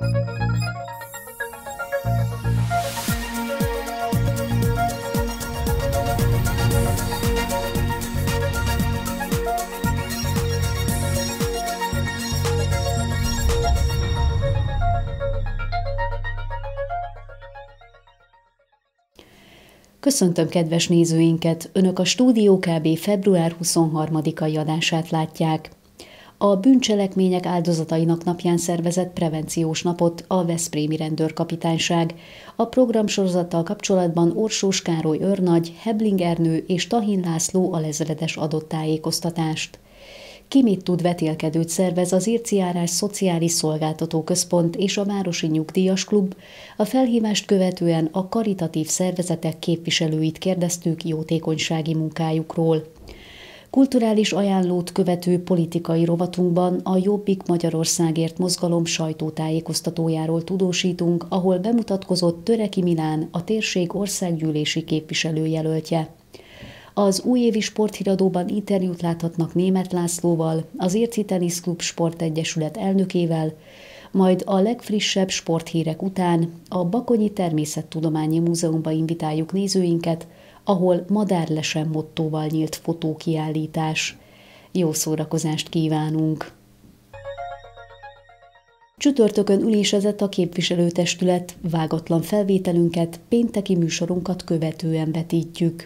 Köszöntöm kedves nézőinket! Önök a Stúdió KB. február 23-ai adását látják. A bűncselekmények áldozatainak napján szervezett prevenciós napot a Veszprémi Rendőrkapitányság. A programsorozattal kapcsolatban Orsós Károly őrnagy, Hebling Ernő és Tahin László alezredes adott tájékoztatást. Ki mit tud vetélkedőt szervez az Irci-járás Szociális Szolgáltató Központ és a Városi Nyugdíjas Klub. A felhívást követően a karitatív szervezetek képviselőit kérdeztük jótékonysági munkájukról. Kulturális ajánlót követő politikai rovatunkban a Jobbik Magyarországért mozgalom sajtótájékoztatójáról tudósítunk, ahol bemutatkozott Töreki Milán, a térség országgyűlési képviselőjelöltje. Az újévi sporthíradóban interjút láthatnak Németh Lászlóval, az Irci Teniszklub Sportegyesület elnökével, majd a legfrissebb sporthírek után a Bakonyi Természettudományi Múzeumba invitáljuk nézőinket, ahol madárlesen mottóval nyílt fotókiállítás. Jó szórakozást kívánunk! Csütörtökön ülésezett a képviselőtestület, vágatlan felvételünket, pénteki műsorunkat követően vetítjük.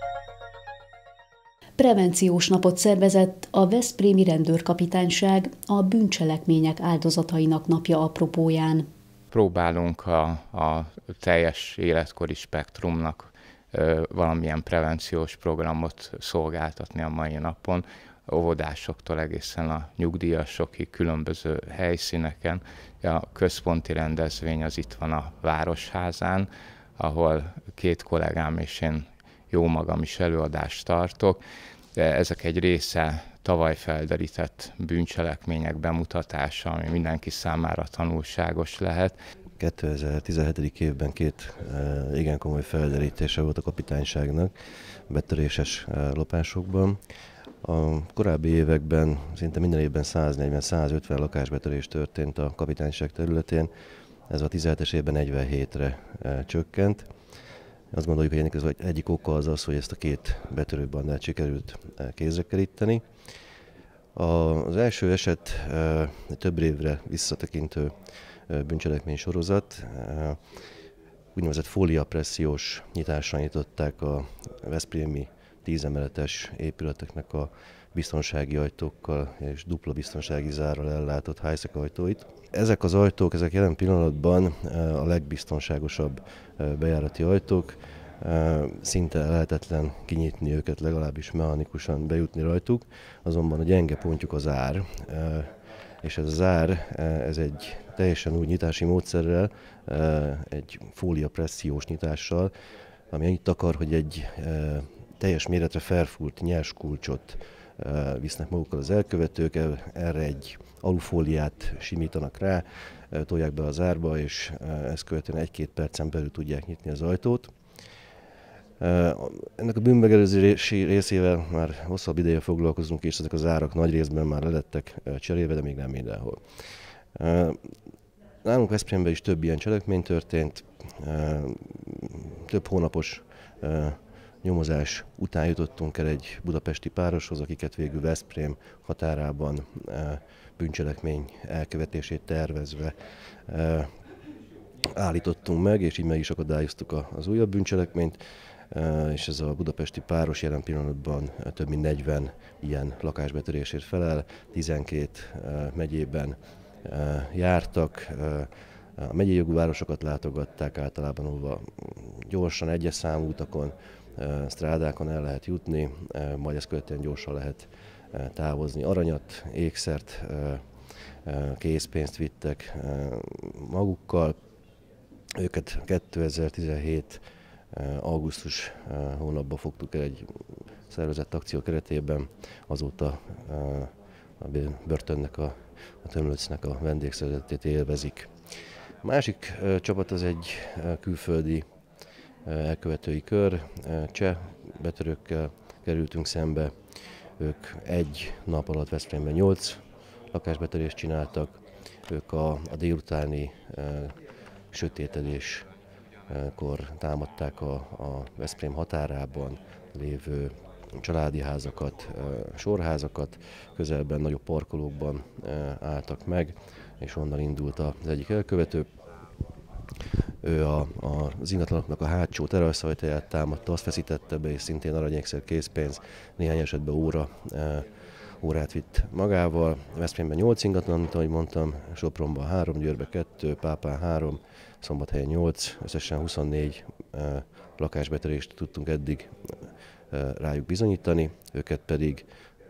Prevenciós napot szervezett a Veszprémi Rendőrkapitányság a bűncselekmények áldozatainak napja apropóján. Próbálunk a teljes életkori spektrumnak valamilyen prevenciós programot szolgáltatni a mai napon, óvodásoktól egészen a nyugdíjasokig különböző helyszíneken. A központi rendezvény az itt van a Városházán, ahol két kollégám és én jó magam is előadást tartok. Ezek egy része tavaly felderített bűncselekmények bemutatása, ami mindenki számára tanulságos lehet. 2017. évben két igen komoly felderítése volt a kapitányságnak betöréses lopásokban. A korábbi években szinte minden évben 140-150 lakásbetörés történt a kapitányság területén, ez a 17-es évben 47-re csökkent. Azt gondoljuk, hogy ennek az egyik oka az, hogy ezt a két betörőbandát sikerült kézre keríteni. Az első eset egy több évre visszatekintő bűncselekmény sorozat. Úgynevezett fóliapressziós nyitásra nyitották a veszprémi 10 emeletes épületeknek a biztonsági ajtókkal és dupla biztonsági zárral ellátott high-sec ajtóit. Ezek az ajtók, ezek jelen pillanatban a legbiztonságosabb bejárati ajtók, szinte lehetetlen kinyitni őket, legalábbis mechanikusan bejutni rajtuk, azonban a gyenge pontjuk az ár, és ez az ár, ez egy teljesen új nyitási módszerrel, egy fóliapressziós nyitással, ami annyit akar, hogy egy teljes méretre felfúrt nyers kulcsot visznek magukkal az elkövetők, erre egy alufóliát simítanak rá, tolják be az árba, és ezt követően 1-2 percen belül tudják nyitni az ajtót. Ennek a bűnmegelőzési részével már hosszabb ideje foglalkozunk, és ezek az árak nagy részben már lelettek cserélve, de még nem mindenhol. Nálunk Veszprémben is több ilyen cselekmény történt, több hónapos nyomozás után jutottunk el egy budapesti pároshoz, akiket végül Veszprém határában bűncselekmény elkövetését tervezve állítottunk meg, és így meg is akadályoztuk az újabb bűncselekményt, és ez a budapesti páros jelen pillanatban több mint 40 ilyen lakásbetörésért felel, 12 megyében jártak, a megyei jogú városokat látogatták általában, ahova gyorsan egyes számú utakon, strádákon el lehet jutni, majd ezt követően gyorsan lehet távozni. Aranyat, ékszert, készpénzt vittek magukkal. Őket 2017. augusztus hónapban fogtuk el egy szervezett akció keretében, azóta a börtönnek, a tömlöcnek a vendégszeretetét élvezik. A másik csapat az egy külföldi elkövetői kör, cseh betörőkkel kerültünk szembe. Ők egy nap alatt Veszprémben 8 lakásbetörést csináltak, ők a délutáni sötétedéskor támadták a Veszprém határában lévő családi házakat, sorházakat, közelben nagyobb parkolókban álltak meg, és onnan indult az egyik elkövető. Ő az ingatlanoknak a hátsó teraszajtaját támadta, azt feszítette be, és szintén aranyékszer, készpénz, néhány esetben órát vitt magával. Veszprémben 8 ingatlan, mint ahogy mondtam, Sopronban 3, Győrben 2, Pápán 3, Szombathelyen 8, összesen 24 lakásbetörést tudtunk eddig rájuk bizonyítani, őket pedig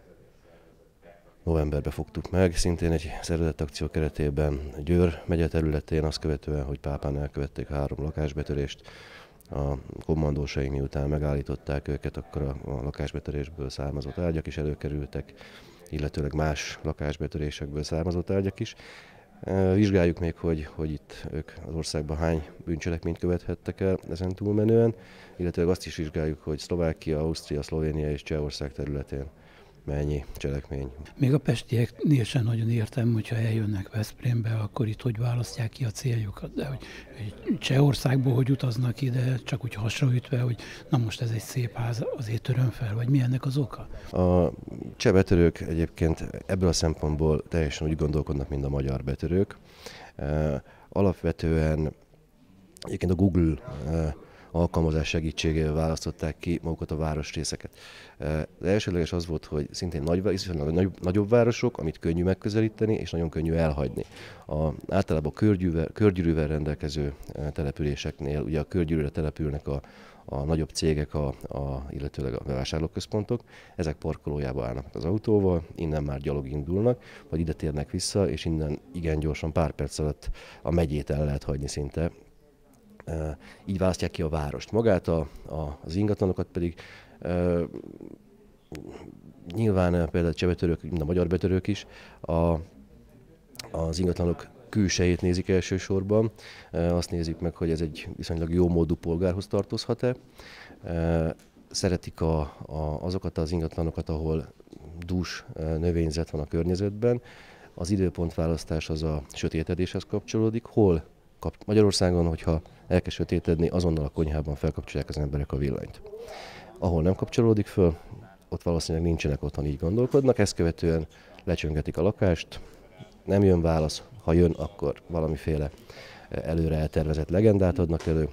novemberben fogtuk meg, szintén egy szervezett akció keretében Győr megye területén, azt követően, hogy Pápán elkövették 3 lakásbetörést. A kommandósaink miután megállították őket, akkor a lakásbetörésből származó tárgyak is előkerültek, illetőleg más lakásbetörésekből származó tárgyak is. Vizsgáljuk még, hogy itt ők az országban hány bűncselekményt követhettek el ezen túlmenően, illetve azt is vizsgáljuk, hogy Szlovákia, Ausztria, Szlovénia és Csehország területén mennyi cselekmény. Még a pestieknél sem nagyon értem, hogyha eljönnek Veszprémbe, akkor itt hogy választják ki a céljukat, de hogy Csehországból hogy utaznak ide, csak úgy hasraütve, hogy na most ez egy szép ház, azért töröm fel, vagy mi ennek az oka? A cseh betörők egyébként ebből a szempontból teljesen úgy gondolkodnak, mint a magyar betörők. Alapvetően egyébként a Google alkalmazás segítségével választották ki magukat a városrészeket. Az elsődleges az volt, hogy szintén nagyobb városok, amit könnyű megközelíteni, és nagyon könnyű elhagyni. Általában körgyűrűvel rendelkező településeknél, ugye a körgyűrűre települnek a nagyobb cégek, illetőleg a bevásárlóközpontok, ezek parkolójába állnak az autóval, innen már gyalog indulnak, vagy ide térnek vissza, és innen igen gyorsan, pár perc alatt a megyét el lehet hagyni szinte. Így választják ki a várost. Magát az ingatlanokat pedig nyilván például a csehbetörők, mint a magyar betörők is, az ingatlanok külsejét nézik elsősorban. Azt nézik meg, hogy ez egy viszonylag jó módú polgárhoz tartozhat-e. Szeretik azokat az ingatlanokat, ahol dús növényzet van a környezetben. Az időpontválasztás az a sötétedéshez kapcsolódik. Magyarországon, hogyha elkezd sötétedni, azonnal a konyhában felkapcsolják az emberek a villanyt. Ahol nem kapcsolódik föl, ott valószínűleg nincsenek otthon, így gondolkodnak, ezt követően lecsöngetik a lakást, nem jön válasz, ha jön, akkor valamiféle előre eltervezett legendát adnak elő,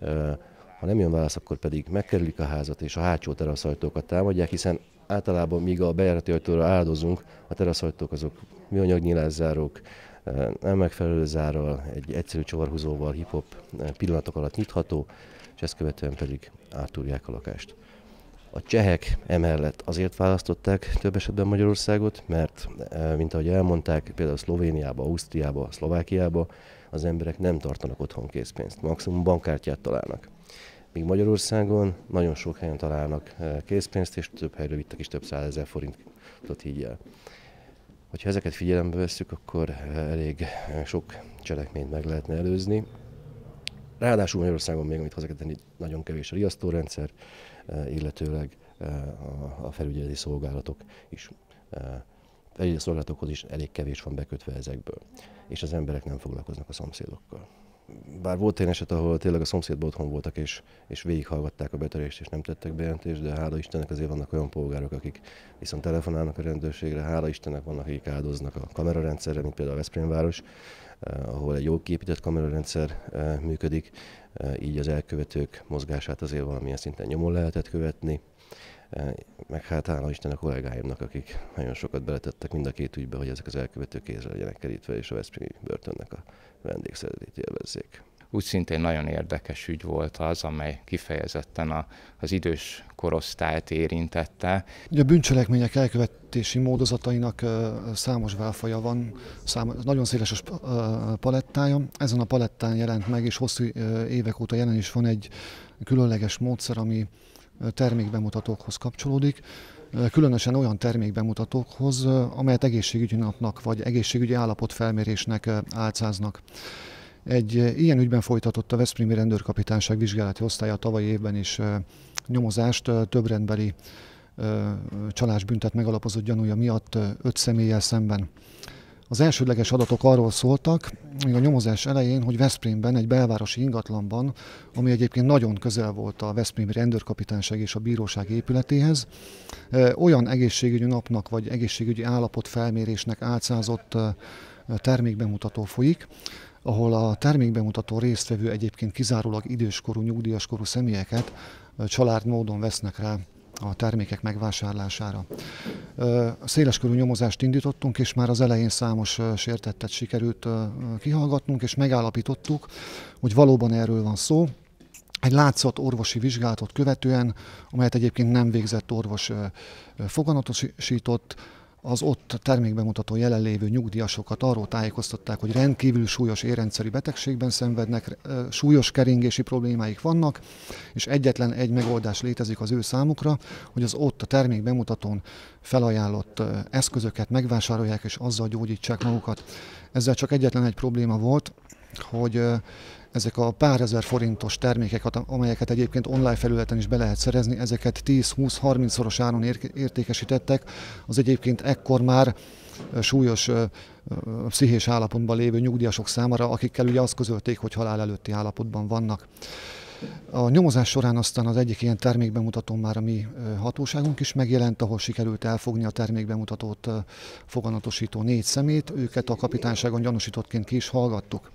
ha nem jön válasz, akkor pedig megkerülik a házat, és a hátsó teraszajtókat támadják, hiszen általában míg a bejárati ajtóra áldozunk, a teraszajtók azok műanyag nyilászárók, nem megfelelő zárral, egy egyszerű csavarhúzóval, hip-hop pillanatok alatt nyitható, és ezt követően pedig átúrják a lakást. A csehek emellett azért választották több esetben Magyarországot, mert, mint ahogy elmondták, például Szlovéniába, Ausztriába, Szlovákiába az emberek nem tartanak otthon készpénzt, maximum bankkártyát találnak. Míg Magyarországon nagyon sok helyen találnak készpénzt, és több helyre vittek is több 100 000 forintot így el. Hogyha ezeket figyelembe vesszük, akkor elég sok cselekményt meg lehetne előzni. Ráadásul Magyarországon még, amit hozzá kell tenni, nagyon kevés a riasztórendszer, illetőleg a felügyeleti szolgálatok is, felügyeleti szolgálatokhoz is elég kevés van bekötve ezekből, és az emberek nem foglalkoznak a szomszédokkal. Bár volt olyan eset, ahol tényleg a szomszédban otthon voltak, és végighallgatták a betörést, és nem tettek bejelentést, de hála Istennek azért vannak olyan polgárok, akik viszont telefonálnak a rendőrségre, hála Istennek vannak, akik áldoznak a kamerarendszerre, mint például a Veszprémváros, ahol egy jól kiépített kamerarendszer működik, így az elkövetők mozgását azért valamilyen szinten nyomon lehetett követni, meg hát hála Isten a kollégáimnak, akik nagyon sokat beletettek mind a két ügybe, hogy ezek az elkövetők kézre legyenek kerítve, és a veszprémi börtönnek a vendégszeretét élvezzék. Úgy szintén nagyon érdekes ügy volt az, amely kifejezetten az idős korosztályt érintette. Ugye a bűncselekmények elkövetési módozatainak számos válfaja van, nagyon széles a palettája. Ezen a palettán jelent meg, és hosszú évek óta jelen is van egy különleges módszer, ami termékbemutatókhoz kapcsolódik. Különösen olyan termékbemutatókhoz, amelyet egészségügyi napnak vagy egészségügyi állapotfelmérésnek álcáznak. Egy ilyen ügyben folytatott a Veszprémi Rendőrkapitányság vizsgálati osztálya tavalyi évben is nyomozást több rendbeli csalásbüntet megalapozott gyanúja miatt 5 személlyel szemben. Az elsődleges adatok arról szóltak, még a nyomozás elején, hogy Veszprémben, egy belvárosi ingatlanban, ami egyébként nagyon közel volt a veszprémi rendőrkapitányság és a bíróság épületéhez, olyan egészségügyi napnak vagy egészségügyi állapotfelmérésnek álcázott termékbemutató folyik, ahol a termékbemutató résztvevő egyébként kizárólag időskorú, nyugdíjaskorú személyeket családmódon vesznek rá a termékek megvásárlására. Széleskörű nyomozást indítottunk, és már az elején számos sértettet sikerült kihallgatnunk, és megállapítottuk, hogy valóban erről van szó. Egy látszat orvosi vizsgálatot követően, amelyet egyébként nem végzett orvos foganatosított, az ott termékbemutató jelenlévő nyugdíjasokat arról tájékoztatták, hogy rendkívül súlyos érrendszeri betegségben szenvednek, súlyos keringési problémáik vannak, és egyetlen egy megoldás létezik az ő számukra, hogy az ott a termékbemutatón felajánlott eszközöket megvásárolják, és azzal gyógyítsák magukat. Ezzel csak egyetlen egy probléma volt, hogy ezek a pár ezer forintos termékek, amelyeket egyébként online felületen is be lehet szerezni, ezeket 10-20-30-szoros áron értékesítettek, az egyébként ekkor már súlyos pszichés állapotban lévő nyugdíjasok számára, akikkel ugye azt közölték, hogy halál előtti állapotban vannak. A nyomozás során aztán az egyik ilyen termékbemutatón már a mi hatóságunk is megjelent, ahol sikerült elfogni a termékbemutatót foganatosító 4 szemét, őket a kapitányságon gyanúsítottként ki is hallgattuk.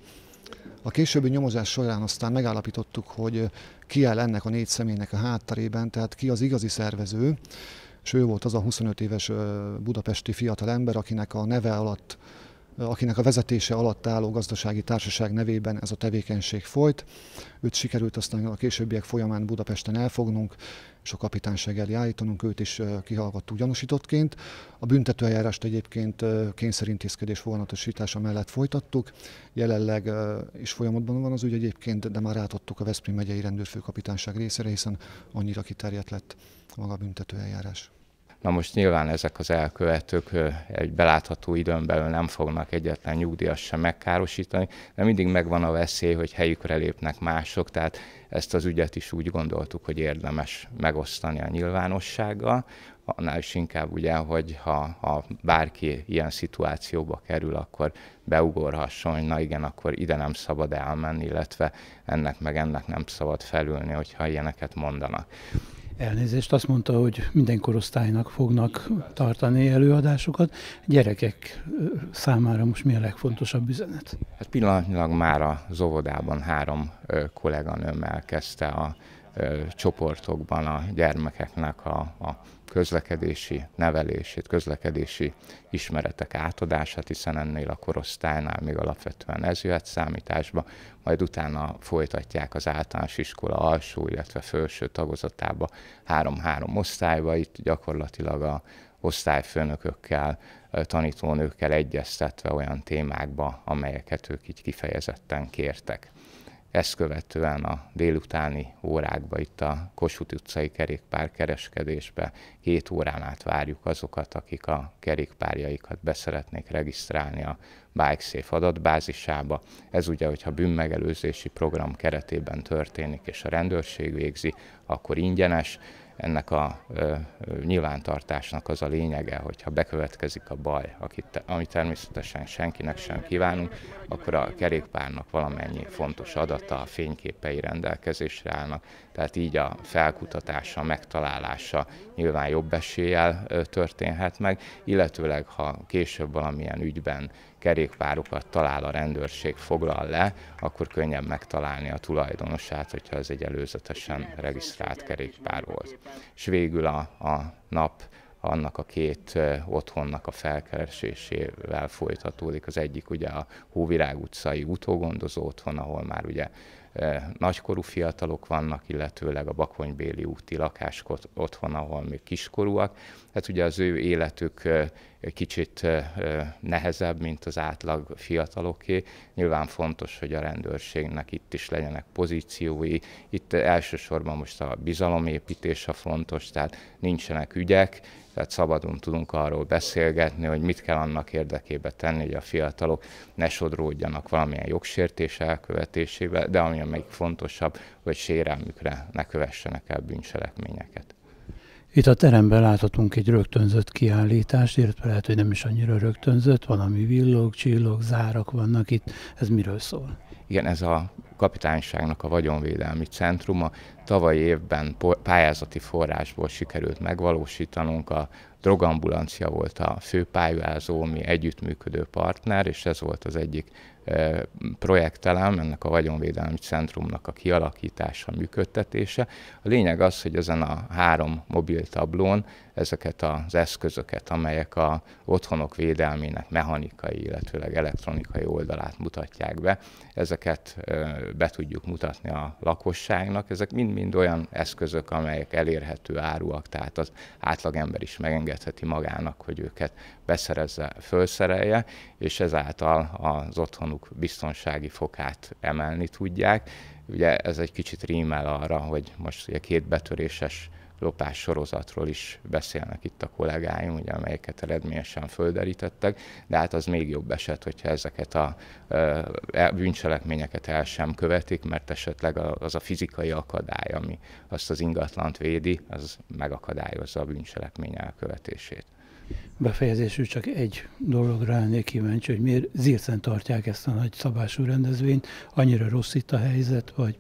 A későbbi nyomozás során aztán megállapítottuk, hogy ki áll ennek a 4 személynek a hátterében, tehát ki az igazi szervező, és ő volt az a 25 éves budapesti fiatalember, akinek a neve alatt, akinek a vezetése alatt álló gazdasági társaság nevében ez a tevékenység folyt. Őt sikerült aztán a későbbiek folyamán Budapesten elfognunk, és a kapitányság elé állítanunk, őt is kihallgattuk gyanúsítottként. A büntetőeljárást egyébként kényszerintézkedés foganatosítása mellett folytattuk. Jelenleg is folyamatban van az ügy egyébként, de már átadtuk a Veszprém megyei rendőrfőkapitányság részére, hiszen annyira kiterjedt lett maga a büntetőeljárás. Na most nyilván ezek az elkövetők egy belátható időn belül nem fognak egyetlen nyugdíjas sem megkárosítani, de mindig megvan a veszély, hogy helyükre lépnek mások, tehát ezt az ügyet is úgy gondoltuk, hogy érdemes megosztani a nyilvánossággal, annál is inkább ugye, hogy ha bárki ilyen szituációba kerül, akkor beugorhasson, hogy na igen, akkor ide nem szabad elmenni, illetve ennek nem szabad felülni, hogyha ilyeneket mondanak. Elnézést, azt mondta, hogy minden korosztálynak fognak tartani előadásokat. Gyerekek számára most mi a legfontosabb üzenet? Hát pillanatnyilag már az óvodában 3 kolléganőm elkezdte a csoportokban a gyermekeknek a közlekedési nevelését, közlekedési ismeretek átadását, hiszen ennél a korosztálynál még alapvetően ez jöhet számításba, majd utána folytatják az általános iskola alsó, illetve felső tagozatába 3-3 osztályba, itt gyakorlatilag a osztályfőnökökkel, tanítónőkkel egyeztetve olyan témákba, amelyeket ők így kifejezetten kértek. Ezt követően a délutáni órákban itt a Kossuth utcai kerékpárkereskedésbe 2 órán át várjuk azokat, akik a kerékpárjaikat be szeretnék regisztrálni a BikeSafe adatbázisába. Ez ugye, hogyha bűnmegelőzési program keretében történik és a rendőrség végzi, akkor ingyenes. Ennek a nyilvántartásnak az a lényege, hogyha bekövetkezik a baj, amit természetesen senkinek sem kívánunk, akkor a kerékpárnak valamennyi fontos adata, a fényképei rendelkezésre állnak, tehát így a felkutatása, a megtalálása nyilván jobb eséllyel történhet meg, illetőleg ha később valamilyen ügyben kerékpárokat talál a rendőrség, foglal le, akkor könnyebb megtalálni a tulajdonosát, hogyha ez egy előzetesen regisztrált kerékpár volt. És végül a nap annak a 2 otthonnak a felkeresésével folytatódik. Az egyik ugye a Hóvirág utcai utógondozó otthon, ahol már ugye nagykorú fiatalok vannak, illetőleg a Bakonybéli úti lakás otthon, ahol még kiskorúak. Hát ugye az ő életük kicsit nehezebb, mint az átlag fiataloké. Nyilván fontos, hogy a rendőrségnek itt is legyenek pozíciói. Itt elsősorban most a bizalomépítés a fontos, tehát nincsenek ügyek, tehát szabadon tudunk arról beszélgetni, hogy mit kell annak érdekében tenni, hogy a fiatalok ne sodródjanak valamilyen jogsértés elkövetésébe, de ami még fontosabb, hogy sérelmükre ne kövessenek el bűncselekményeket. Itt a teremben láthatunk egy rögtönzött kiállítást, illetve lehet, hogy nem is annyira rögtönzött, valami villog, csillog, zárak vannak itt. Ez miről szól? Igen, ez a kapitányságnak a vagyonvédelmi centruma. Tavaly évben pályázati forrásból sikerült megvalósítanunk, a drogambulancia volt a fő pályázó, mi együttműködő partner, és ez volt az egyik projektelem, ennek a vagyonvédelmi centrumnak a kialakítása, működtetése. A lényeg az, hogy ezen a 3 mobiltablón ezeket az eszközöket, amelyek az otthonok védelmének mechanikai, illetőleg elektronikai oldalát mutatják be, ezeket be tudjuk mutatni a lakosságnak. Ezek mind-mind olyan eszközök, amelyek elérhető áruak, tehát az átlagember is megengedheti magának, hogy őket beszerezze, fölszerelje, és ezáltal az otthonuk biztonsági fokát emelni tudják. Ugye ez egy kicsit rímel arra, hogy most ugye 2 betöréses lopás sorozatról is beszélnek itt a kollégáim, ugye, amelyeket eredményesen földerítettek, de hát az még jobb eset, hogyha ezeket a bűncselekményeket el sem követik, mert esetleg az a fizikai akadály, ami azt az ingatlant védi, az megakadályozza a bűncselekmény elkövetését. Befejezésül csak egy dologra lennék kíváncsi, hogy miért Zircen tartják ezt a nagy szabású rendezvényt, annyira rossz itt a helyzet, vagy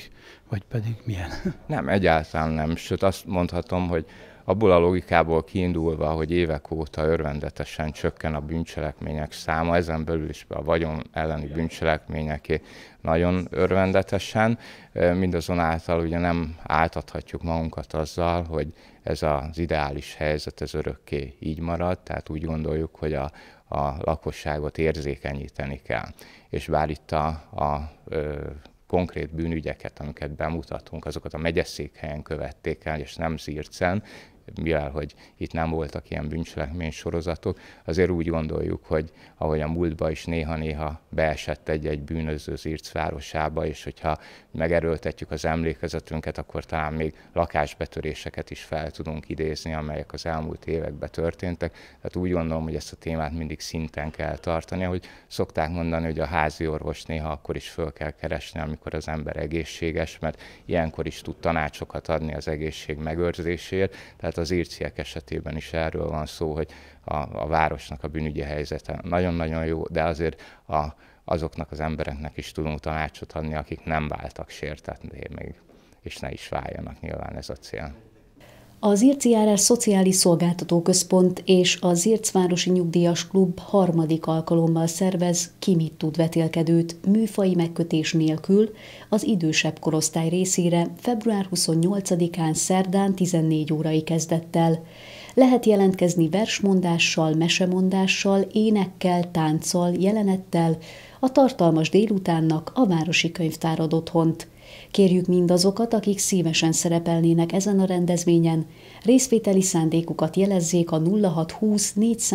pedig milyen? Nem, egyáltalán nem, sőt azt mondhatom, hogy abból a logikából kiindulva, hogy évek óta örvendetesen csökken a bűncselekmények száma, ezen belül is a vagyon elleni bűncselekményeké nagyon örvendetesen, mindazonáltal ugye nem áltathatjuk magunkat azzal, hogy ez az ideális helyzet, ez örökké így marad, tehát úgy gondoljuk, hogy a lakosságot érzékenyíteni kell. És bár itt a konkrét bűnügyeket, amiket bemutatunk, azokat a megyeszékhelyen követték el, és nem Zircen, mivel hogy itt nem voltak ilyen bűncselekmény sorozatok, azért úgy gondoljuk, hogy ahogy a múltban is néha-néha beesett egy bűnöző Zirc városába, és hogyha megerőltetjük az emlékezetünket, akkor talán még lakásbetöréseket is fel tudunk idézni, amelyek az elmúlt években történtek. Tehát úgy gondolom, hogy ezt a témát mindig szinten kell tartani, ahogy szokták mondani, hogy a házi orvos néha akkor is föl kell keresni, amikor az ember egészséges, mert ilyenkor is tud tanácsokat adni az egészség megőrzéséért. Tehát az zirciek esetében is erről van szó, hogy a városnak a bűnügyi helyzete nagyon-nagyon jó, de azért azoknak az embereknek is tudunk tanácsot adni, akik nem váltak sértetté még, és ne is váljanak, nyilván ez a cél. A Zirci Járás Szociális Szolgáltató Központ és a Zircvárosi Nyugdíjas Klub 3. alkalommal szervez Ki mit tud vetélkedőt műfaji megkötés nélkül az idősebb korosztály részére február 28-án szerdán 14 órai kezdettel. Lehet jelentkezni versmondással, mesemondással, énekkel, tánccal, jelenettel, a tartalmas délutánnak a Városi Könyvtár ad otthont. Kérjük mindazokat, akik szívesen szerepelnének ezen a rendezvényen, részvételi szándékukat jelezzék a 0620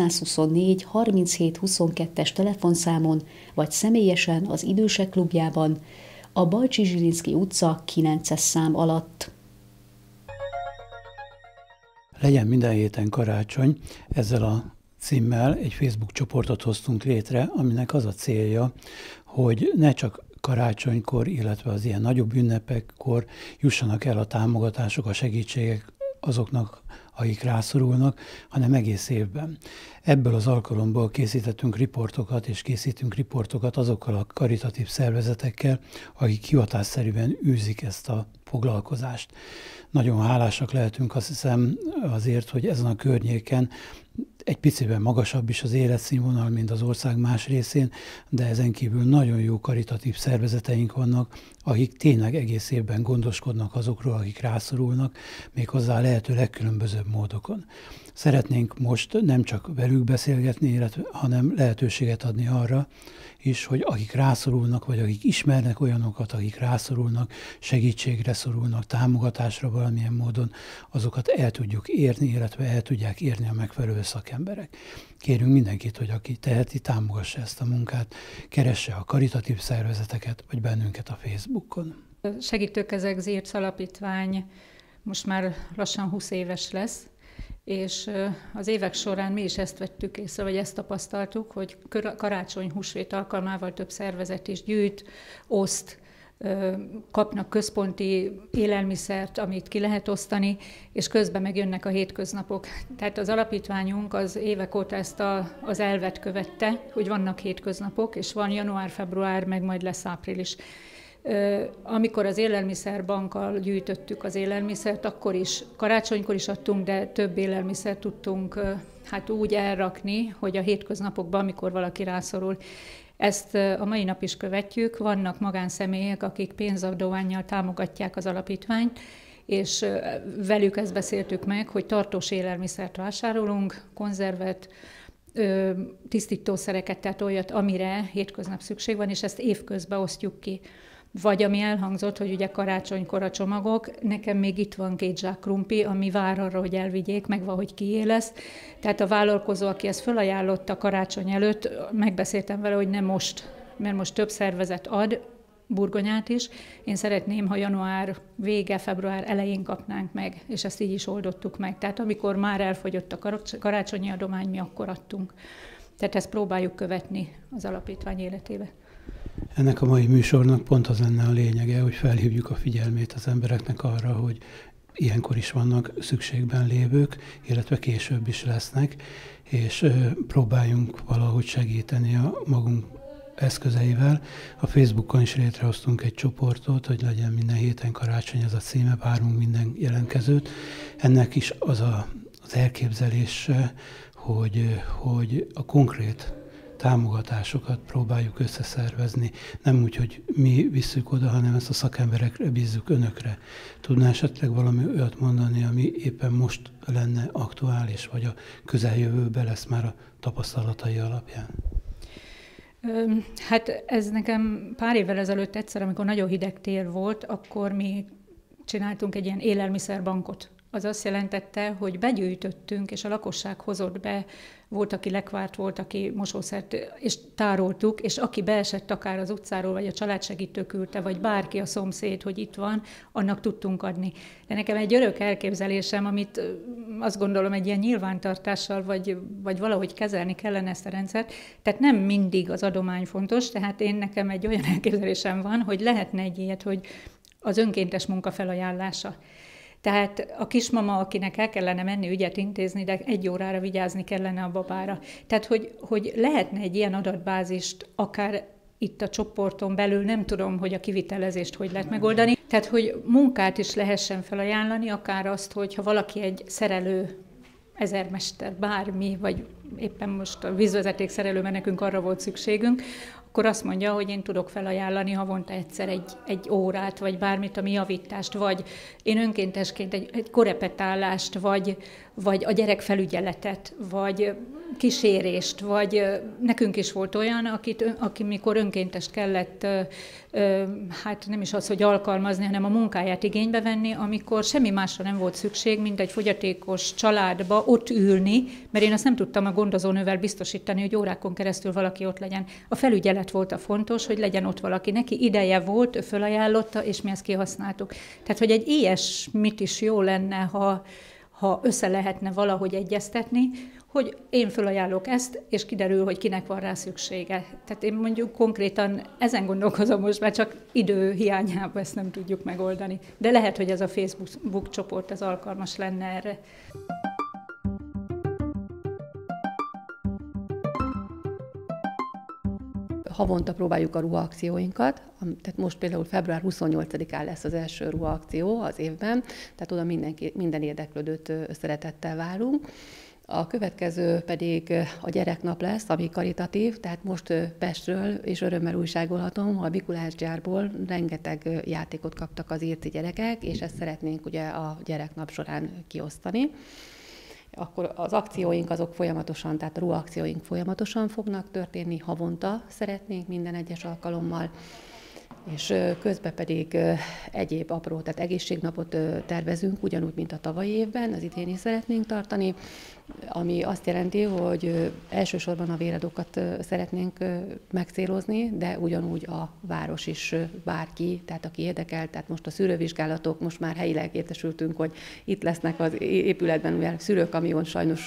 424 37 22-es telefonszámon, vagy személyesen az Idősek Klubjában, a Bajcsy-Zsilinszky utca 9-es szám alatt. Legyen minden héten karácsony, ezzel a címmel egy Facebook csoportot hoztunk létre, aminek az a célja, hogy ne csak karácsonykor, illetve az ilyen nagyobb ünnepekkor jussanak el a támogatások, a segítségek azoknak, akik rászorulnak, hanem egész évben. Ebből az alkalomból készítettünk riportokat, és készítünk riportokat azokkal a karitatív szervezetekkel, akik hivatásszerűen űzik ezt a foglalkozást. Nagyon hálásak lehetünk, azt hiszem, azért, hogy ezen a környéken egy piciben magasabb is az életszínvonal, mint az ország más részén, de ezen kívül nagyon jó karitatív szervezeteink vannak, akik tényleg egész évben gondoskodnak azokról, akik rászorulnak, méghozzá lehető legkülönbözőbb módokon. Szeretnénk most nem csak velük beszélgetni, hanem lehetőséget adni arra is, hogy akik rászorulnak, vagy akik ismernek olyanokat, akik rászorulnak, segítségre szorulnak, támogatásra valamilyen módon, azokat el tudjuk érni, illetve el tudják érni a megfelelő szakemberek. Kérünk mindenkit, hogy aki teheti, támogassa ezt a munkát, keresse a karitatív szervezeteket, vagy bennünket a Facebookon. Segítőkezek Zirc Alapítvány most már lassan 20 éves lesz, és az évek során mi is ezt vettük észre, vagy ezt tapasztaltuk, hogy karácsony húsvét alkalmával több szervezet is gyűjt, oszt kapnak központi élelmiszert, amit ki lehet osztani, és közben megjönnek a hétköznapok. Tehát az alapítványunk az évek óta ezt az elvet követte, hogy vannak hétköznapok, és van január, február, meg majd lesz április. Amikor az élelmiszerbankkal gyűjtöttük az élelmiszert, akkor is, karácsonykor is adtunk, de több élelmiszert tudtunk úgy elrakni, hogy a hétköznapokban, amikor valaki rászorul. Ezt a mai nap is követjük, vannak magánszemélyek, akik pénzadománnyal támogatják az alapítványt, és velük ezt beszéltük meg, hogy tartós élelmiszert vásárolunk, konzervet, tisztítószereket, tehát olyat, amire hétköznap szükség van, és ezt évközben osztjuk ki. Vagy ami elhangzott, hogy ugye karácsonykor a csomagok, nekem még itt van 2 zsák krumpli, ami vár arra, hogy elvigyék, meg van, hogy kié lesz. Tehát a vállalkozó, aki ezt felajánlotta karácsony előtt, megbeszéltem vele, hogy nem most, mert most több szervezet ad burgonyát is. Én szeretném, ha január vége, február elején kapnánk meg, és ezt így is oldottuk meg. Tehát amikor már elfogyott a karácsonyi adomány, mi akkor adtunk. Tehát ezt próbáljuk követni az alapítvány életébe. Ennek a mai műsornak pont az lenne a lényege, hogy felhívjuk a figyelmét az embereknek arra, hogy ilyenkor is vannak szükségben lévők, illetve később is lesznek, és próbáljunk valahogy segíteni a magunk eszközeivel. A Facebookon is létrehoztunk egy csoportot, hogy legyen minden héten karácsony, ez a címe, várunk minden jelentkezőt. Ennek is az elképzelése, hogy a konkrét támogatásokat próbáljuk összeszervezni. Nem úgy, hogy mi visszük oda, hanem ezt a szakemberekre bízzuk, önökre. Tudná esetleg valami olyat mondani, ami éppen most lenne aktuális, vagy a közeljövőben lesz már a tapasztalatai alapján? Hát ez nekem pár évvel ezelőtt egyszer, amikor nagyon hideg tél volt, akkor mi csináltunk egy ilyen élelmiszerbankot. Az azt jelentette, hogy begyűjtöttünk, és a lakosság hozott be, volt, aki lekvárt, volt, aki mosószert, és tároltuk, és aki beesett akár az utcáról, vagy a családsegítő küldte, vagy bárki, a szomszéd, hogy itt van, annak tudtunk adni. De nekem egy örök elképzelésem, amit azt gondolom egy ilyen nyilvántartással, vagy valahogy kezelni kellene ezt a rendszert, tehát nem mindig az adomány fontos, tehát nekem egy olyan elképzelésem van, hogy lehetne egy ilyet, hogy az önkéntes munka felajánlása. Tehát a kismama, akinek el kellene menni ügyet intézni, de 1 órára vigyázni kellene a babára. Tehát, hogy lehetne egy ilyen adatbázist akár itt a csoporton belül, nem tudom, hogy a kivitelezést hogy lehet megoldani. Tehát, hogy munkát is lehessen felajánlani, akár azt, hogyha valaki egy szerelő, ezermester, bármi, vagy éppen most a vízvezeték mert nekünk arra volt szükségünk, akkor azt mondja, hogy én tudok felajánlani havonta egyszer egy órát, vagy bármit, ami javítást, vagy én önkéntesként egy korepetállást, vagy a gyerekfelügyeletet, vagy kísérést, vagy nekünk is volt olyan, aki mikor önkéntest kellett, hát nem is az, hogy alkalmazni, hanem a munkáját igénybe venni, amikor semmi másra nem volt szükség, mint egy fogyatékos családba ott ülni, mert én azt nem tudtam a gondozónővel biztosítani, hogy órákon keresztül valaki ott legyen. A felügyelet volt a fontos, hogy legyen ott valaki. Neki ideje volt, ő felajánlotta, és mi ezt kihasználtuk. Tehát, hogy egy ilyesmit is jó lenne, ha össze lehetne valahogy egyeztetni, hogy én felajánlok ezt, és kiderül, hogy kinek van rá szüksége. Tehát én mondjuk konkrétan ezen gondolkozom most, már csak idő hiányában ezt nem tudjuk megoldani. De lehet, hogy ez a Facebook csoport az alkalmas lenne erre. Havonta próbáljuk a ruhaakcióinkat, tehát most például február 28-án lesz az első ruhaakció az évben, tehát oda minden érdeklődőt szeretettel várunk. A következő pedig a gyereknap lesz, ami karitatív, tehát most Pestről és örömmel újságolhatom, a Mikulás gyárból rengeteg játékot kaptak az írci gyerekek, és ezt szeretnénk ugye a gyereknap során kiosztani. Akkor az akcióink azok folyamatosan, tehát a ruhaakcióink folyamatosan fognak történni, havonta szeretnénk minden egyes alkalommal, és közben pedig egyéb apró, tehát egészségnapot tervezünk, ugyanúgy, mint a tavalyi évben, az idén is szeretnénk tartani. ami azt jelenti, hogy elsősorban a véradókat szeretnénk megcélozni, de ugyanúgy a város is, bárki, tehát aki érdekel, tehát most a szűrővizsgálatok, most már helyileg értesültünk, hogy itt lesznek az épületben, mivel szűrőkamion sajnos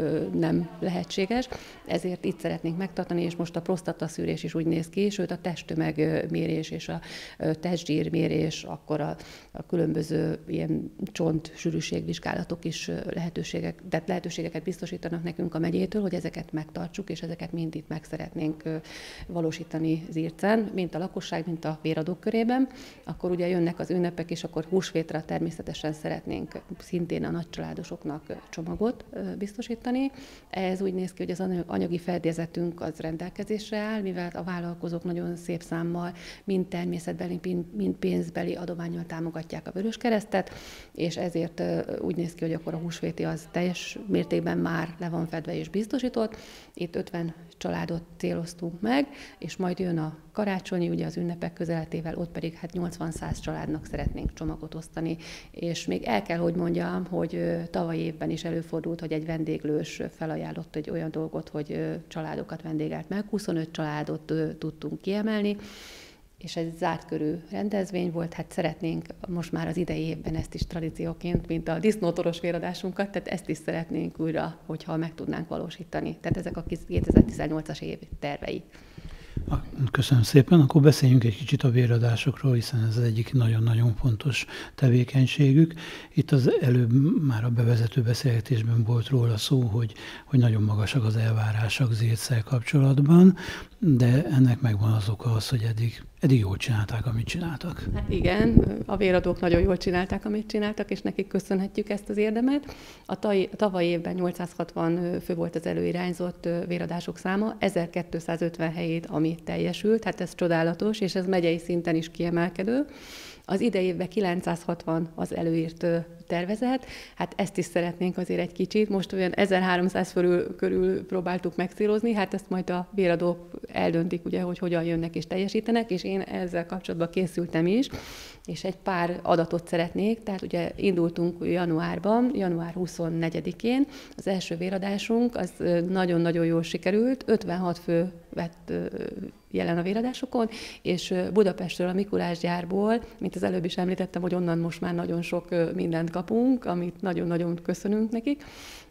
nem lehetséges, ezért itt szeretnénk megtartani, és most a prostataszűrés is úgy néz ki, sőt a testtömegmérés és a testzsírmérés, akkor a különböző ilyen csontsűrűségvizsgálatok is lehetőségeket biztosítanak nekünk a megyétől, hogy ezeket megtartsuk, és ezeket mind itt meg szeretnénk valósítani Zircen, mint a lakosság, mint a véradók körében. Akkor ugye jönnek az ünnepek, és akkor húsvétra természetesen szeretnénk szintén a nagycsaládosoknak csomagot biztosítani. Ez úgy néz ki, hogy az anyagi fedélzetünk az rendelkezésre áll, mivel a vállalkozók nagyon szép számmal mind természetbeli, mind pénzbeli adománnyal támogatják a Vöröskeresztet, és ezért úgy néz ki, hogy akkor a húsvéti az teljes mértékben már le van fedve és biztosított. Itt 50 családot céloztunk meg, és majd jön a karácsonyi, ugye az ünnepek közeletével, ott pedig hát 80-100 családnak szeretnénk csomagot osztani, és még el kell, hogy mondjam, hogy tavaly évben is előfordult, hogy egy vendéglős felajánlott egy olyan dolgot, hogy családokat vendégelt meg, 25 családot tudtunk kiemelni, és ez zárt körű rendezvény volt, hát szeretnénk most már az idei évben ezt is tradícióként, mint a disznótoros véradásunkat, tehát ezt is szeretnénk újra, hogyha meg tudnánk valósítani. Tehát ezek a 2018-as év tervei. Köszönöm szépen. Akkor beszéljünk egy kicsit a véradásokról, hiszen ez az egyik nagyon-nagyon fontos tevékenységük. Itt az előbb már a bevezető beszélgetésben volt róla szó, hogy nagyon magasak az elvárások Zirccel kapcsolatban, de ennek megvan az oka az, hogy eddig jól csinálták, amit csináltak. Hát igen, a véradók nagyon jól csinálták, amit csináltak, és nekik köszönhetjük ezt az érdemet. A tavaly évben 860 fő volt az előirányzott véradások száma, 1250 helyét, ami teljesült, hát ez csodálatos, és ez megyei szinten is kiemelkedő. Az idei évben 960 az előírt tervezet, hát ezt is szeretnénk azért egy kicsit, most olyan 1300 körül próbáltuk megcélozni, hát ezt majd a véradók eldöntik, ugye, hogy hogyan jönnek és teljesítenek, és én ezzel kapcsolatban készültem is, és egy pár adatot szeretnék, tehát ugye indultunk januárban, január 24-én, az első véradásunk, az nagyon-nagyon jól sikerült, 56 fő vett jelen a véradásokon, és Budapestről, a Mikulásgyárból, mint az előbb is említettem, hogy onnan most már nagyon sok mindent kapunk, amit nagyon-nagyon köszönünk nekik,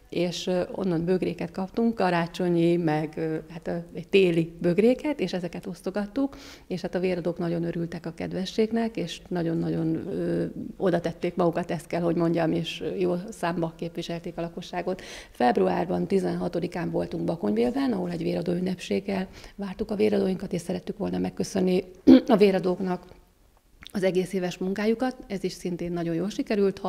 és onnan bögréket kaptunk, karácsonyi, meg hát egy téli bögréket, és ezeket osztogattuk, és hát a véradók nagyon örültek a kedvességnek, és nagyon-nagyon oda tették magukat, ezt kell, hogy mondjam, és jó számba képviselték a lakosságot. Februárban 16-án voltunk Bakonybélben, ahol egy véradó ünnepséggel vártuk a véradóinkat, és szerettük volna megköszönni a véradóknak az egész éves munkájukat, ez is szintén nagyon jól sikerült,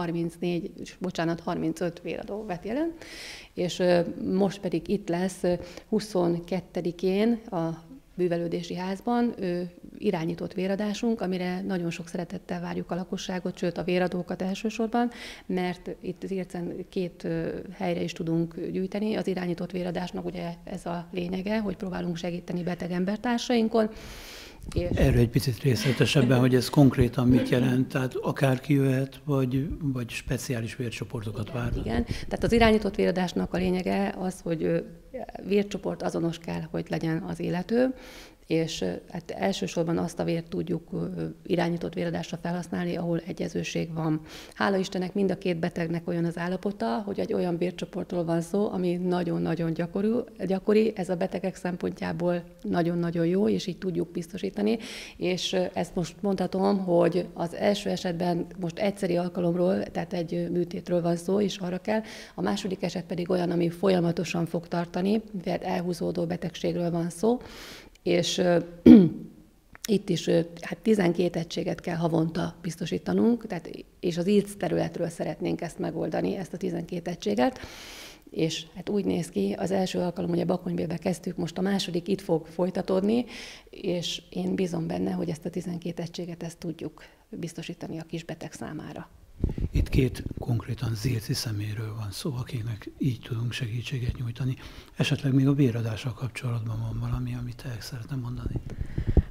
35 véradó vett jelen, és most pedig itt lesz 22-én a Művelődési Házban irányított véradásunk, amire nagyon sok szeretettel várjuk a lakosságot, sőt a véradókat elsősorban, mert itt Zircen 2 helyre is tudunk gyűjteni. Az irányított véradásnak ugye ez a lényege, hogy próbálunk segíteni beteg embertársainkon. Erről egy picit részletesebben, hogy ez konkrétan mit jelent, tehát akárki jöhet, vagy speciális vércsoportokat vár. Igen, tehát az irányított véradásnak a lényege az, hogy vércsoport azonos kell, hogy legyen az illető, és hát elsősorban azt a vért tudjuk irányított véradásra felhasználni, ahol egyezőség van. Hála Istennek mind a 2 betegnek olyan az állapota, hogy egy olyan vércsoportról van szó, ami nagyon-nagyon gyakori, ez a betegek szempontjából nagyon-nagyon jó, és így tudjuk biztosítani, és ezt most mondhatom, hogy az első esetben most egyszeri alkalomról, tehát egy műtétről van szó, és arra kell, a második eset pedig olyan, ami folyamatosan fog tartani, tehát elhúzódó betegségről van szó, és itt is hát 12 egységet kell havonta biztosítanunk, tehát, és az IRC területről szeretnénk ezt megoldani, ezt a 12 egységet, és hát úgy néz ki, az első alkalom, hogy a Bakonybélbe kezdtük, most a második itt fog folytatódni, és én bízom benne, hogy ezt a 12 egységet ezt tudjuk biztosítani a kisbeteg számára. Itt 2 konkrétan zirci személyről van szó, akiknek így tudunk segítséget nyújtani. Esetleg még a véradással kapcsolatban van valami, amit el szeretném mondani?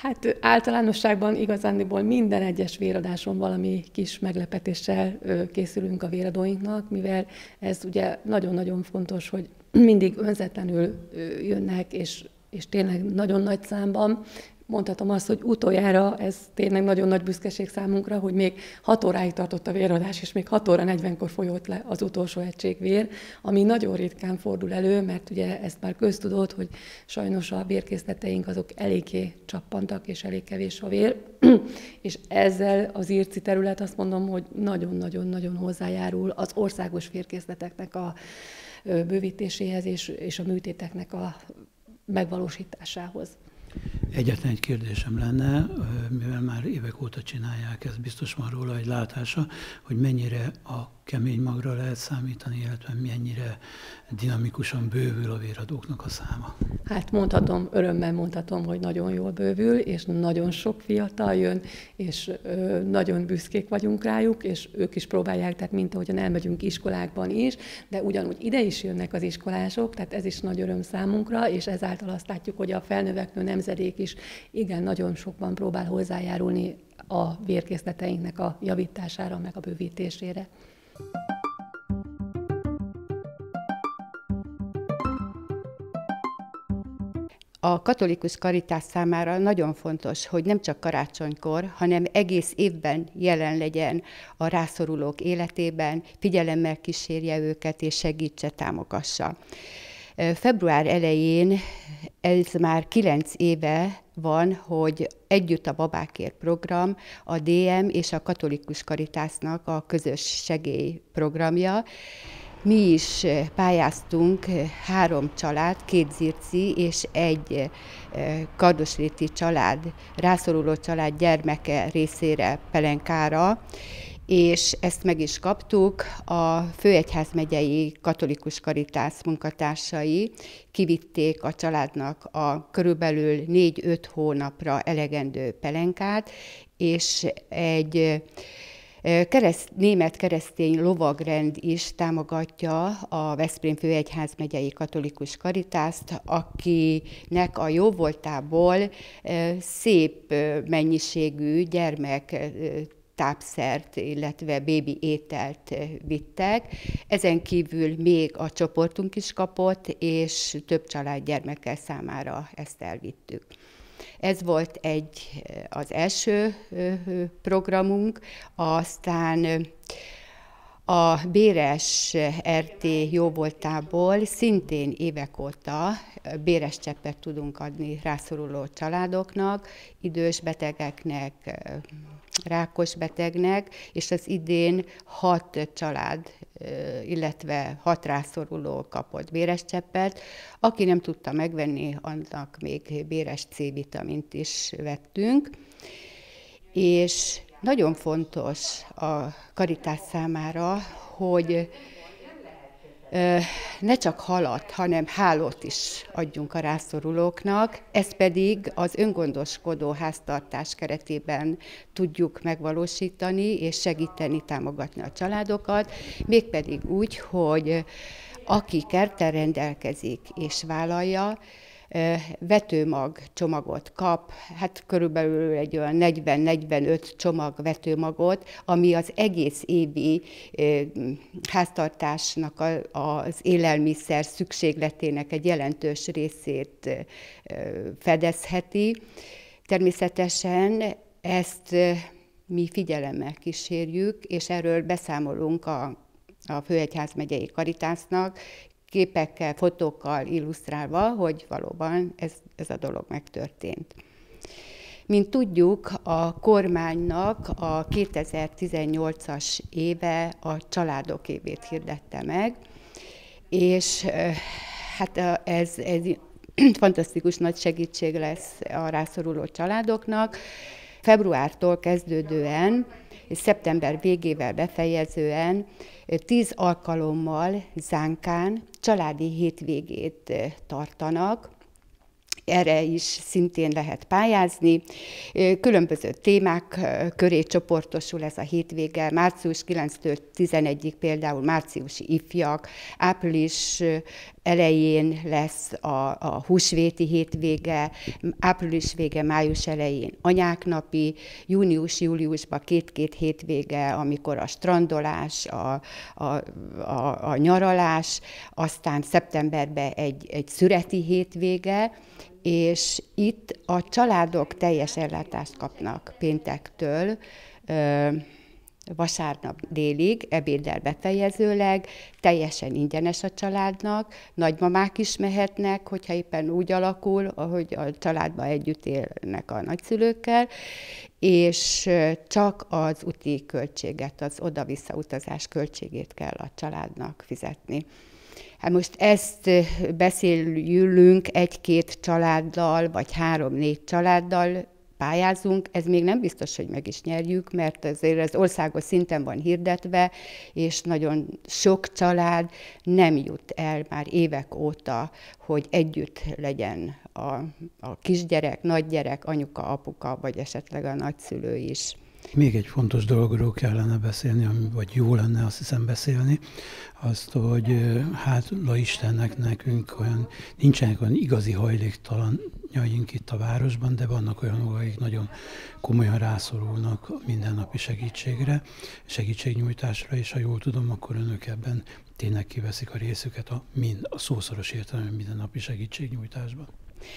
Hát általánosságban igazándiból minden egyes véradáson valami kis meglepetéssel készülünk a véradóinknak, mivel ez ugye nagyon-nagyon fontos, hogy mindig önzetlenül jönnek, és tényleg nagyon nagy számban. Mondhatom azt, hogy utoljára ez tényleg nagyon nagy büszkeség számunkra, hogy még 6 óráig tartott a véradás, és még 6 óra 40-kor folyott le az utolsó egység vér, ami nagyon ritkán fordul elő, mert ugye ezt már köztudott, hogy sajnos a vérkészleteink azok eléggé csappantak, és elég kevés a vér, és ezzel az IRCI terület azt mondom, hogy nagyon-nagyon-nagyon hozzájárul az országos vérkészleteknek a bővítéséhez és a műtéteknek a megvalósításához. Egyetlen egy kérdésem lenne, mivel már évek óta csinálják, ez biztos van róla egy látása, hogy mennyire a kemény magra lehet számítani, illetve mennyire dinamikusan bővül a véradóknak a száma. Hát örömmel mondhatom, hogy nagyon jól bővül, és nagyon sok fiatal jön, és nagyon büszkék vagyunk rájuk, és ők is próbálják, tehát mint ahogyan elmegyünk iskolákban is, de ugyanúgy ide is jönnek az iskolások, tehát ez is nagy öröm számunkra, és ezáltal azt látjuk, hogy a felnövekvő nemzedék is igen nagyon sokban próbál hozzájárulni a vérkészleteinknek a javítására, meg a bővítésére. A katolikus karitás számára nagyon fontos, hogy nem csak karácsonykor, hanem egész évben jelen legyen a rászorulók életében, figyelemmel kísérje őket és segítse, támogassa. Február elején, ez már 9 éve van, hogy együtt a Babákért program, a DM és a katolikus karitásnak a közös segélyprogramja. Mi is pályáztunk 3 család, 2 zirci és 1 kardosréti család, rászoruló család gyermeke részére pelenkára, és ezt meg is kaptuk. A Főegyházmegyei Katolikus Karitász munkatársai kivitték a családnak a körülbelül 4-5 hónapra elegendő pelenkát, és egy német keresztény lovagrend is támogatja a Veszprém Főegyházmegyei Katolikus Karitászt, akinek a jóvoltából szép mennyiségű gyermek tápszert, illetve bébi ételt vittek. Ezen kívül még a csoportunk is kapott, és több család gyermekkel számára ezt elvittük. Ez volt az első programunk, aztán a Béres RT jóvoltából szintén évek óta béres cseppet tudunk adni rászoruló családoknak, idős betegeknek, rákos betegnek, és az idén 6 család, illetve 6 rászoruló kapott béres cseppet. Aki nem tudta megvenni, annak még béres C-vitamint is vettünk. És nagyon fontos a karitás számára, hogy ne csak halat, hanem hálót is adjunk a rászorulóknak, ezt pedig az öngondoskodó háztartás keretében tudjuk megvalósítani és segíteni, támogatni a családokat, mégpedig úgy, hogy aki kerttel rendelkezik és vállalja, vetőmag csomagot kap, hát körülbelül egy olyan 40-45 csomag vetőmagot, ami az egész évi háztartásnak az élelmiszer szükségletének egy jelentős részét fedezheti. Természetesen ezt mi figyelemmel kísérjük, és erről beszámolunk a Főegyházmegyei Karitásznak, képekkel, fotókkal illusztrálva, hogy valóban ez a dolog megtörtént. Mint tudjuk, a kormánynak a 2018-as éve a családok évét hirdette meg, és hát ez fantasztikus nagy segítség lesz a rászoruló családoknak. Februártól kezdődően és szeptember végével befejezően 10 alkalommal Zánkán családi hétvégét tartanak, erre is szintén lehet pályázni. Különböző témák köré csoportosul ez a hétvége. Március 9-től 11-ig például márciusi ifjak, április elején lesz a húsvéti hétvége, április vége, május elején anyák napi, június-júliusban két-két hétvége, amikor a strandolás, a nyaralás, aztán szeptemberben egy szüreti hétvége, és itt a családok teljes ellátást kapnak péntektől, vasárnap délig, ebéddel befejezőleg, teljesen ingyenes a családnak, nagymamák is mehetnek, hogyha éppen úgy alakul, ahogy a családban együtt élnek a nagyszülőkkel, és csak az úti költséget, az oda-vissza utazás költségét kell a családnak fizetni. Hát most ezt beszélünk egy-két családdal, vagy 3-4 családdal, pályázunk, ez még nem biztos, hogy meg is nyerjük, mert azért ez országos szinten van hirdetve, és nagyon sok család nem jut el már évek óta, hogy együtt legyen a kisgyerek, nagygyerek, anyuka, apuka, vagy esetleg a nagyszülő is. Még egy fontos dologról kellene beszélni, vagy jó lenne azt hiszem beszélni, azt, hogy hála Istennek nekünk nincsenek olyan igazi hajléktalanjaink itt a városban, de vannak olyanok, akik nagyon komolyan rászorulnak a mindennapi segítségnyújtásra, és ha jól tudom, akkor önök ebben tényleg kiveszik a részüket a szószoros értelemben mindennapi segítségnyújtásban.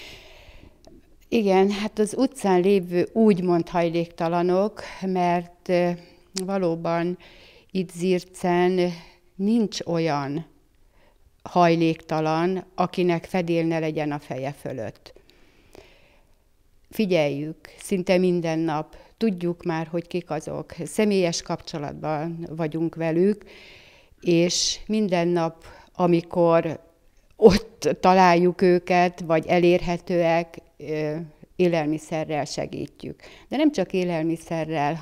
Igen, hát az utcán lévő úgymond hajléktalanok, mert valóban itt Zircen nincs olyan hajléktalan, akinek fedél ne legyen a feje fölött. Figyeljük, szinte minden nap, tudjuk már, hogy kik azok, személyes kapcsolatban vagyunk velük, és minden nap, amikor ott találjuk őket, vagy elérhetőek, élelmiszerrel segítjük. De nem csak élelmiszerrel,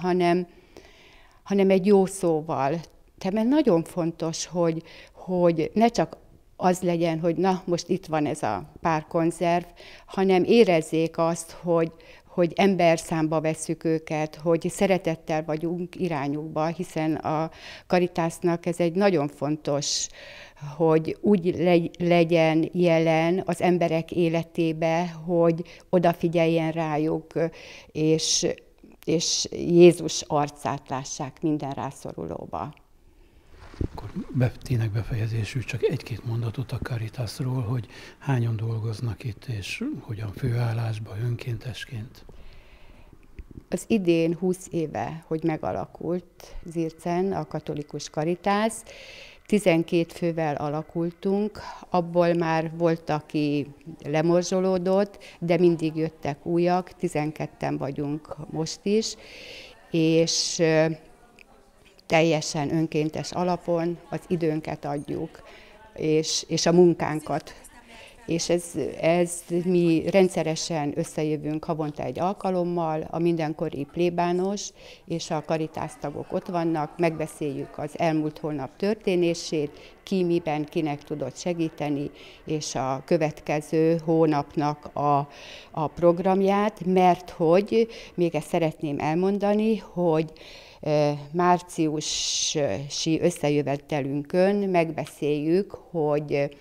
hanem egy jó szóval. Tehát nagyon fontos, hogy ne csak az legyen, hogy na, most itt van ez a pár konzerv, hanem érezzék azt, hogy emberszámba vesszük őket, hogy szeretettel vagyunk irányukba, hiszen a Caritasnak ez egy nagyon fontos, hogy úgy legyen jelen az emberek életébe, hogy odafigyeljen rájuk, és Jézus arcát lássák minden rászorulóba. Akkor tényleg befejezésül csak egy-két mondatot a Caritasról, hogy hányan dolgoznak itt, és hogyan főállásban, önkéntesként? Az idén 20 éve, hogy megalakult Zircen a katolikus Caritas, 12 fővel alakultunk, abból már volt, aki lemorzsolódott, de mindig jöttek újak, 12-en vagyunk most is, és teljesen önkéntes alapon az időnket adjuk, és a munkánkat. És ez mi rendszeresen összejövünk havonta egy alkalommal, a mindenkori plébános és a Caritas tagok ott vannak, megbeszéljük az elmúlt hónap történését, ki miben kinek tudott segíteni, és a következő hónapnak a programját, mert hogy, még ezt szeretném elmondani, hogy márciusi összejövetelünkön megbeszéljük, hogy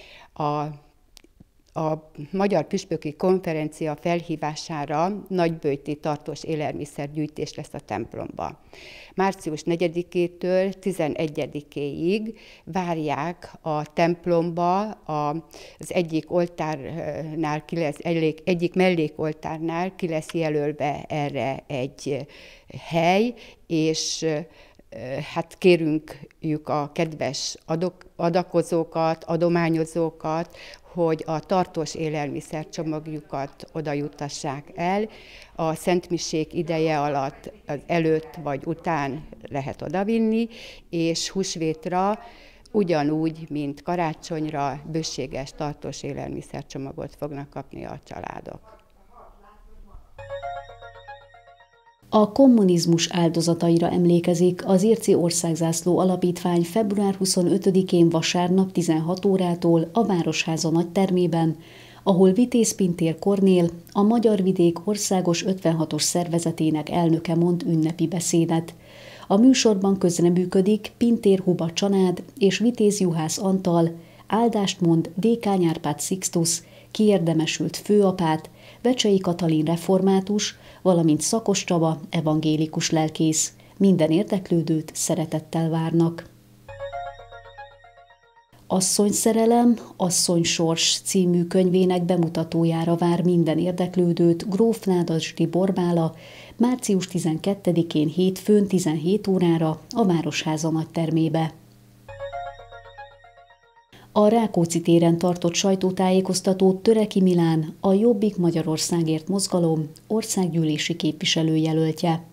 a Magyar Püspöki Konferencia felhívására nagyböjti tartós élelmiszergyűjtés lesz a templomban. Március 4-től 11-ig várják a templomba, az egyik oltárnál egyik mellékoltárnál ki lesz jelölve erre egy hely, és hát kérünk a kedves adakozókat, adományozókat, hogy a tartós élelmiszercsomagjukat oda juttassák el. A szentmisék ideje alatt, az előtt vagy után lehet odavinni, és húsvétra ugyanúgy, mint karácsonyra bőséges tartós élelmiszercsomagot fognak kapni a családok. A kommunizmus áldozataira emlékezik a Zirci Országzászló Alapítvány február 25-én vasárnap 16 órától a Városháza nagytermében, ahol Vitéz Pintér Kornél, a Magyar Vidék Országos 56-os szervezetének elnöke mond ünnepi beszédet. A műsorban közreműködik Pintér Huba Csanád és Vitéz Juhász Antal, áldást mond Dékány Árpád Sixtus, kiérdemesült főapát, Vecsei Katalin református, valamint Szakos Csaba evangélikus lelkész. Minden érdeklődőt szeretettel várnak. Asszonyszerelem, asszonysors című könyvének bemutatójára vár minden érdeklődőt Gróf Nádasdy Borbála március 12-én hétfőn 17 órára a Városháza nagytermébe. A Rákóczi téren tartott sajtótájékoztatót Töreki Milán, a Jobbik Magyarországért mozgalom országgyűlési képviselőjelöltje.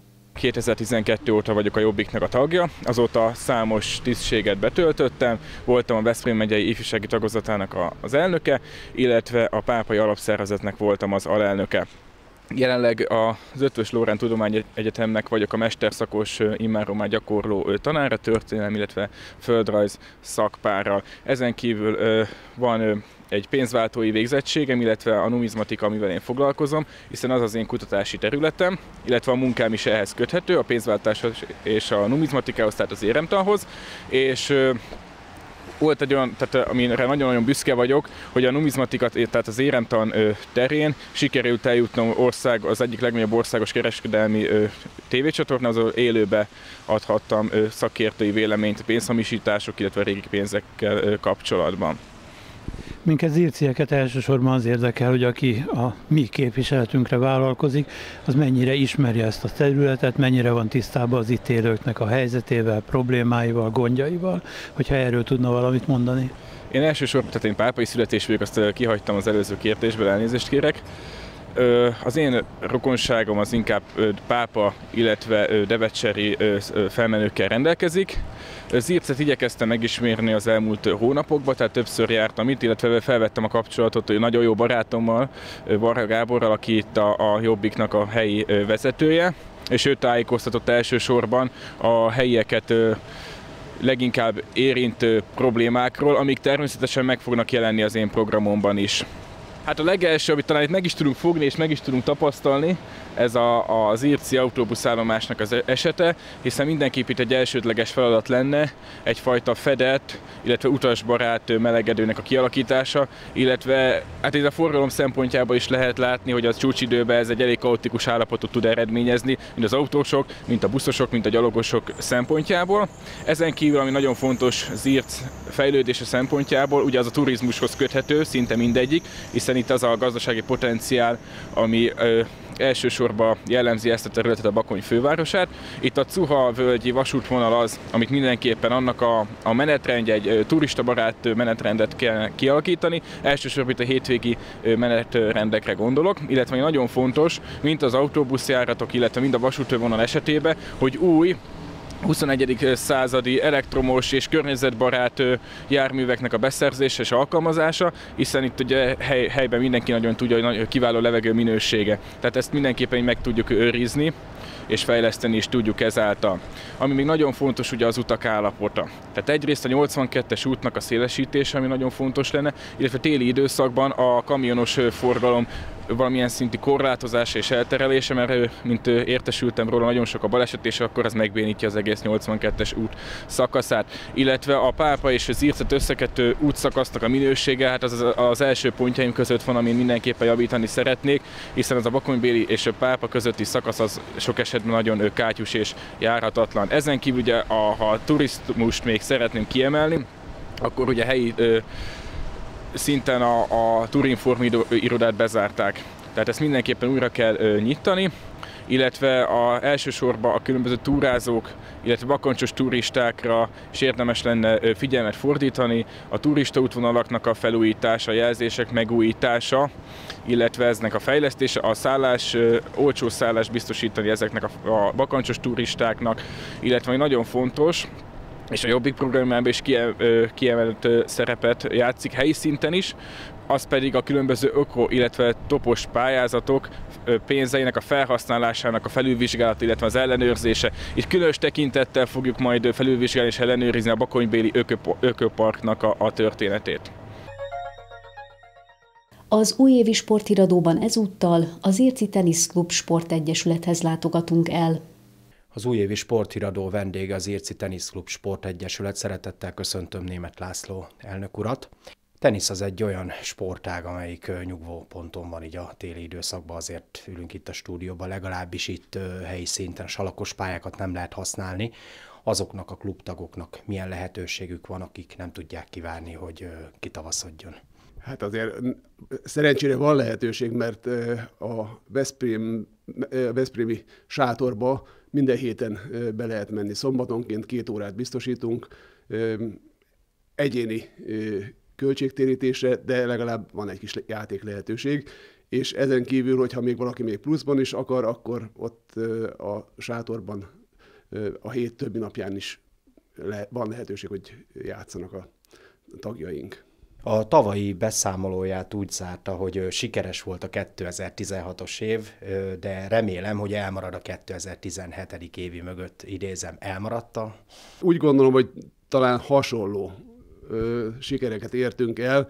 2012 óta vagyok a Jobbiknak a tagja, azóta számos tisztséget betöltöttem, voltam a Veszprém megyei ifjúsági tagozatának az elnöke, illetve a Pápai Alapszervezetnek voltam az alelnöke. Jelenleg az Eötvös Loránd Tudományegyetemnek vagyok a mesterszakos, immáron már gyakorló tanára, történelem, illetve földrajz szakpárral. Ezen kívül van egy pénzváltói végzettségem, illetve a numizmatika, amivel én foglalkozom, hiszen az az én kutatási területem, illetve a munkám is ehhez köthető, a pénzváltáshoz és a numizmatikához, tehát az éremtanhoz, és volt egy olyan, tehát amire nagyon-nagyon büszke vagyok, hogy a numizmatika, tehát az éremtan terén sikerült eljutnom az egyik legnagyobb országos kereskedelmi tévécsatornához, élőbe adhattam szakértői véleményt pénzhamisítások, illetve régi pénzekkel kapcsolatban. Minket zircieket elsősorban az érdekel, hogy aki a mi képviseletünkre vállalkozik, az mennyire ismeri ezt a területet, mennyire van tisztában az itt élőknek a helyzetével, problémáival, gondjaival, hogyha erről tudna valamit mondani. Én elsősorban, tehát én pápai születésű vagyok, azt kihagytam az előző kérdésből, elnézést kérek. Az én rokonságom az inkább pápa, illetve devecseri felmenőkkel rendelkezik. Zircet igyekeztem megismerni az elmúlt hónapokban, tehát többször jártam itt, illetve felvettem a kapcsolatot hogy nagyon jó barátommal, Varga Gáborral, aki itt a Jobbiknak a helyi vezetője, és ő tájékoztatott elsősorban a helyieket leginkább érintő problémákról, amik természetesen meg fognak jelenni az én programomban is. Hát a legelső, amit talán itt meg is tudunk fogni és meg is tudunk tapasztalni, ez az Zirci autóbuszállomásnak az esete, hiszen mindenképp itt egy elsődleges feladat lenne egyfajta fedett, illetve utasbarát melegedőnek a kialakítása, illetve hát itt a forgalom szempontjából is lehet látni, hogy az csúcsidőben ez egy elég kaotikus állapotot tud eredményezni, mind az autósok, mint a buszosok, mint a gyalogosok szempontjából. Ezen kívül, ami nagyon fontos Zirc fejlődése szempontjából, ugye az a turizmushoz köthető, szinte mindegyik, hiszen itt az a gazdasági potenciál, ami elsősorban jellemzi ezt a területet, a Bakony fővárosát. Itt a Cuha-völgyi vasútvonal az, amit mindenképpen annak a menetrendje, egy turistabarát menetrendet kell kialakítani. Elsősorban itt a hétvégi menetrendekre gondolok, illetve nagyon fontos, mint az autóbuszjáratok, illetve mind a vasútvonal esetében, hogy új 21. századi elektromos és környezetbarát járműveknek a beszerzése és alkalmazása, hiszen itt ugye helyben mindenki nagyon tudja, hogy kiváló levegő minősége. Tehát ezt mindenképpen meg tudjuk őrizni, és fejleszteni is tudjuk ezáltal. Ami még nagyon fontos, ugye az utak állapota. Tehát egyrészt a 82-es útnak a szélesítése, ami nagyon fontos lenne, illetve téli időszakban a kamionos forgalom valamilyen szintű korlátozása és elterelése, mert mint értesültem róla, nagyon sok a baleset, és akkor ez megbénítja az egész 82-es út szakaszát. Illetve a Pápa és az Zircet összekötő útszakasznak a minősége, hát az első pontjaim között van, amin mindenképpen javítani szeretnék, hiszen az a Bakonybéli és a Pápa közötti szakasz az sok esetben nagyon kátyus és járhatatlan. Ezen kívül ugye, ha a turizmust még szeretném kiemelni, akkor ugye helyi szinten a Turinform irodát bezárták. Tehát ezt mindenképpen újra kell nyitani, illetve elsősorban a különböző túrázók, illetve bakancsos turistákra is érdemes lenne figyelmet fordítani, a turistaútvonalaknak a felújítása, a jelzések megújítása, illetve eznek a fejlesztése, a olcsó szállást biztosítani ezeknek a bakancsos turistáknak, illetve nagyon fontos, és a Jobbik programjában is kiemelt szerepet játszik helyi szinten is, az pedig a különböző illetve topos pályázatok pénzeinek a felhasználásának a felülvizsgálata, illetve az ellenőrzése. Itt különös tekintettel fogjuk majd felülvizsgálni és ellenőrizni a Bakonybéli ökoparknak a történetét. Az újévi sporthíradóban ezúttal az Irci Teniszklub Sportegyesülethez látogatunk el. Az újévi sporthíradó vendége az Irci Teniszklub Sportegyesület. Szeretettel köszöntöm Németh László elnök urat. Tenisz az egy olyan sportág, amelyik nyugvó ponton van így a téli időszakban, azért ülünk itt a stúdióban, legalábbis itt helyi szinten salakos pályákat nem lehet használni. Azoknak a klubtagoknak milyen lehetőségük van, akik nem tudják kivárni, hogy kitavaszodjon? Hát azért szerencsére van lehetőség, mert a veszprémi sátorba minden héten be lehet menni. Szombatonként 2 órát biztosítunk egyéni költségtérítésre, de legalább van egy kis játék lehetőség, és ezen kívül, hogyha még valaki még pluszban is akar, akkor ott a sátorban a hét többi napján is van lehetőség, hogy játszanak a tagjaink. A tavalyi beszámolóját úgy zárta, hogy sikeres volt a 2016-os év, de remélem, hogy elmarad a 2017. évi mögött, idézem, elmaradta. Úgy gondolom, hogy talán hasonló sikereket értünk el.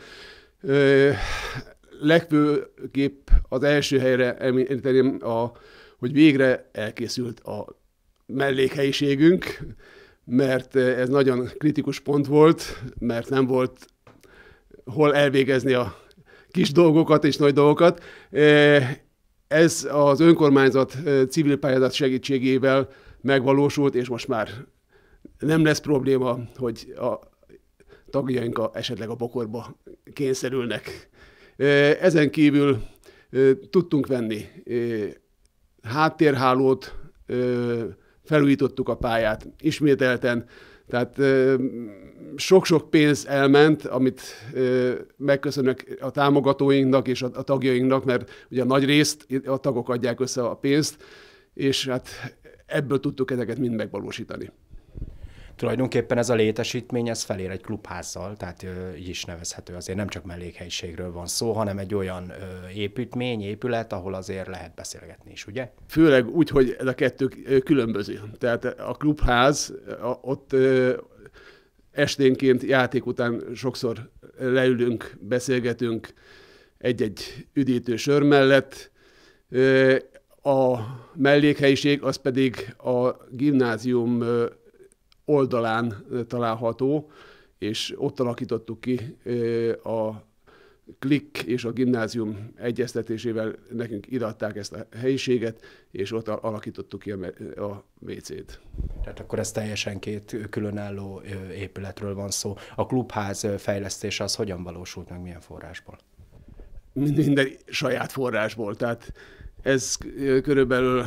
Legfőképp az első helyre említeném, hogy végre elkészült a mellékhelyiségünk, mert ez nagyon kritikus pont volt, mert nem volt hol elvégezni a kis dolgokat és nagy dolgokat. Ez az önkormányzat civil pályázat segítségével megvalósult, és most már nem lesz probléma, hogy a tagjaink esetleg a bokorba kényszerülnek. Ezen kívül tudtunk venni háttérhálót, felújítottuk a pályát ismételten, tehát sok-sok pénz elment, amit megköszönök a támogatóinknak és a tagjainknak, mert ugye a nagy részt a tagok adják össze a pénzt, és hát ebből tudtuk ezeket mind megvalósítani. Tulajdonképpen ez a létesítmény, ez felér egy klubházzal, tehát így is nevezhető, azért nem csak mellékhelyiségről van szó, hanem egy olyan épület, ahol azért lehet beszélgetni is, ugye? Főleg úgy, hogy ez a kettő különböző. Tehát a klubház, ott esténként játék után sokszor leülünk, beszélgetünk egy-egy üdítő sör mellett. A mellékhelyiség az pedig a gimnázium oldalán található, és ott alakítottuk ki a Klik és a gimnázium egyeztetésével, nekünk iratták ezt a helyiséget, és ott alakítottuk ki a WC-t. Tehát akkor ez teljesen 2 különálló épületről van szó. A klubház fejlesztése az hogyan valósult meg, milyen forrásból? Minden saját forrásból, tehát ez körülbelül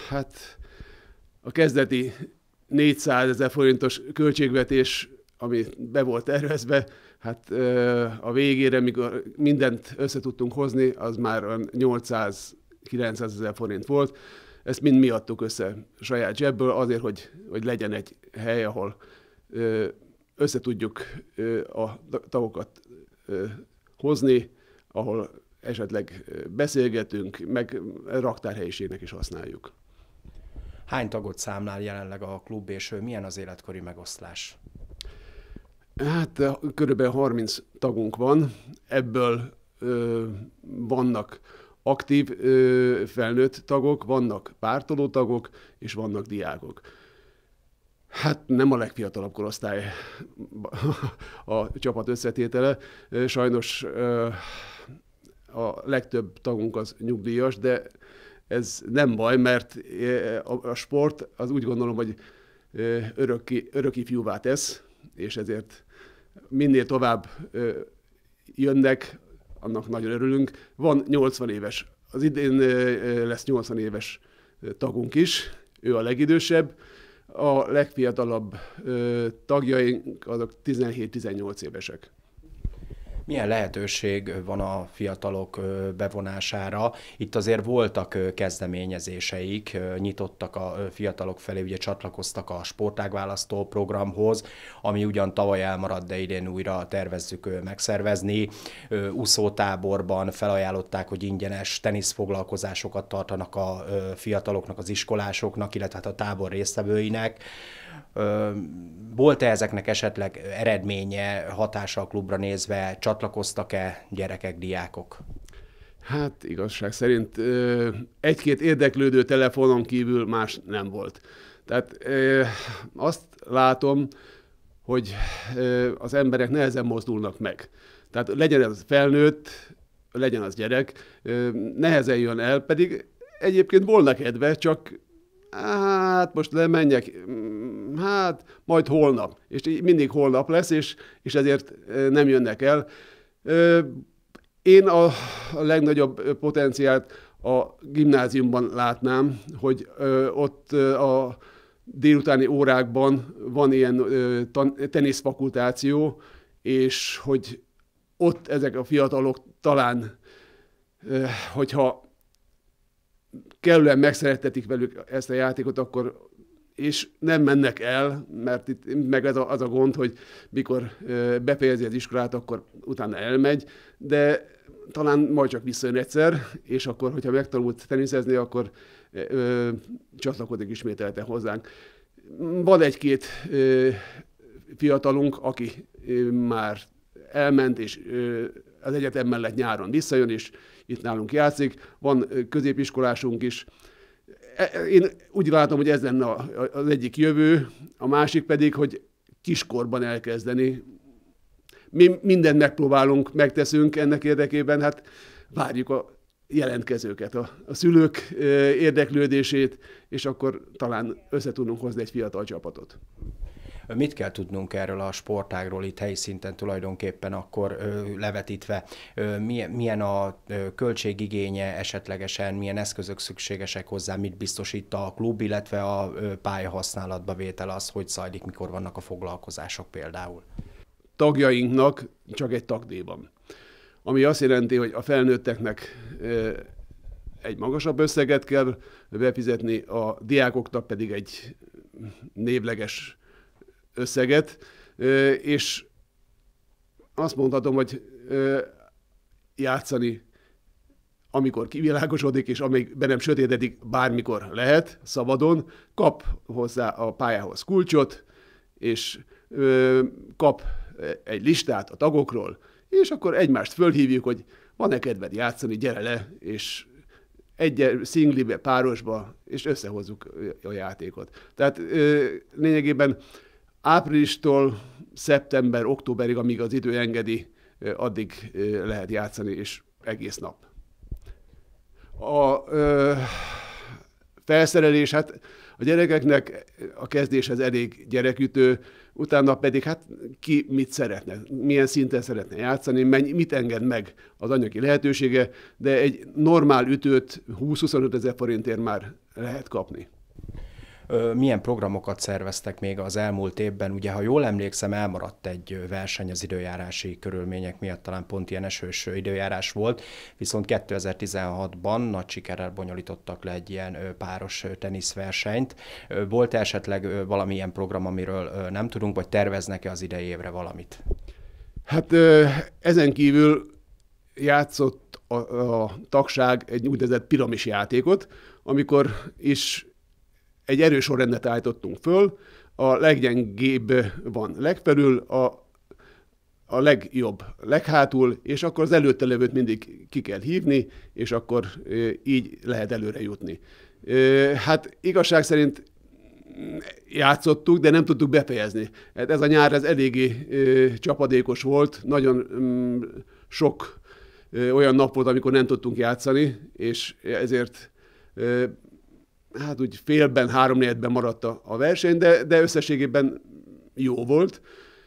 a kezdeti 400 000 forintos költségvetés, ami be volt tervezve, hát a végére, mikor mindent össze tudtunk hozni, az már 800-900 000 forint volt. Ezt mind mi adtuk össze saját zsebből, azért, hogy legyen egy hely, ahol össze tudjuk a tagokat hozni, ahol esetleg beszélgetünk, meg raktárhelyiségnek is használjuk. Hány tagot számlál jelenleg a klub, és milyen az életkori megoszlás? Hát körülbelül 30 tagunk van, ebből vannak aktív felnőtt tagok, vannak pártoló tagok, és vannak diákok. Hát nem a legfiatalabb korosztály a csapat összetétele. Sajnos a legtöbb tagunk az nyugdíjas, de ez nem baj, mert a sport az úgy gondolom, hogy örök ifjúvá tesz, és ezért minél tovább jönnek, annak nagyon örülünk. Van 80 éves, az idén lesz 80 éves tagunk is, ő a legidősebb. A legfiatalabb tagjaink azok 17-18 évesek. Milyen lehetőség van a fiatalok bevonására? Itt azért voltak kezdeményezéseik, nyitottak a fiatalok felé, ugye csatlakoztak a sportágválasztó programhoz, ami ugyan tavaly elmaradt, de idén újra tervezzük megszervezni. Úszótáborban felajánlották, hogy ingyenes teniszfoglalkozásokat tartanak a fiataloknak, az iskolásoknak, illetve a tábor résztvevőinek. Volt-e ezeknek esetleg eredménye, hatása a klubra nézve, Csatlakoztak-e gyerekek, diákok? Hát igazság szerint egy-két érdeklődő telefonon kívül más nem volt. Tehát azt látom, hogy az emberek nehezen mozdulnak meg. Tehát legyen az felnőtt, legyen az gyerek, nehezen jön el, pedig egyébként volna kedve, csak hát most lemenjek, hát majd holnap. És mindig holnap lesz, és ezért nem jönnek el. Én a legnagyobb potenciált a gimnáziumban látnám, hogy ott a délutáni órákban van ilyen teniszfakultáció, és hogy ott ezek a fiatalok talán, hogyha kellően megszerettetik velük ezt a játékot, akkor és nem mennek el, mert itt meg az a gond, hogy mikor befejezi az iskolát, akkor utána elmegy, de talán majd csak visszajön egyszer, és akkor, hogyha megtanult teniszezni, akkor csatlakozik ismételten hozzánk. Van egy-két fiatalunk, aki már elment, és az egyetem mellett nyáron visszajön, és itt nálunk játszik. Van középiskolásunk is. Én úgy látom, hogy ez lenne az egyik jövő, a másik pedig, hogy kiskorban elkezdeni. Mi mindent megpróbálunk, megteszünk ennek érdekében, hát várjuk a jelentkezőket, a szülők érdeklődését, és akkor talán össze tudunk hozni egy fiatal csapatot. Mit kell tudnunk erről a sportágról itt helyi szinten tulajdonképpen akkor levetítve? Milyen a költségigénye esetlegesen, milyen eszközök szükségesek hozzá, mit biztosít a klub, illetve a pálya használatba vétel az, hogy zajlik, mikor vannak a foglalkozások például? Tagjainknak csak egy tagdíj van, ami azt jelenti, hogy a felnőtteknek egy magasabb összeget kell befizetni, a diákoknak pedig egy névleges összeget, és azt mondhatom, hogy játszani, amikor kivilágosodik, és amíg be nem sötétedik, bármikor lehet, szabadon, kap hozzá a pályához kulcsot, és kap egy listát a tagokról, és akkor egymást fölhívjuk, hogy van-e kedved játszani, gyere le, és egy szinglibe, párosba, és összehozzuk a játékot. Tehát lényegében áprilistól szeptember, októberig, amíg az idő engedi, addig lehet játszani, és egész nap. A felszerelés, hát a gyerekeknek a kezdéshez elég gyerekütő, utána pedig hát ki mit szeretne, milyen szinten szeretne játszani, mit enged meg az anyagi lehetősége, de egy normál ütőt 20-25 ezer forintért már lehet kapni. Milyen programokat szerveztek még az elmúlt évben? Ugye, ha jól emlékszem, elmaradt egy verseny az időjárási körülmények miatt, talán pont ilyen esős időjárás volt, viszont 2016-ban nagy sikerrel bonyolítottak le egy ilyen páros teniszversenyt. Volt esetleg valamilyen program, amiről nem tudunk, vagy terveznek-e az idei évre valamit? Hát ezen kívül játszott a tagság egy úgynevezett piramis játékot, amikor is egy erősorrendet állítottunk föl, a leggyengébb van legfelül, a legjobb leghátul, és akkor az előtte levőt mindig ki kell hívni, és akkor így lehet előre jutni. Hát igazság szerint játszottuk, de nem tudtuk befejezni. Hát ez a nyár ez eléggé csapadékos volt, nagyon sok olyan nap volt, amikor nem tudtunk játszani, és ezért hát úgy félben, 3/4-ben maradt a verseny, de összességében jó volt.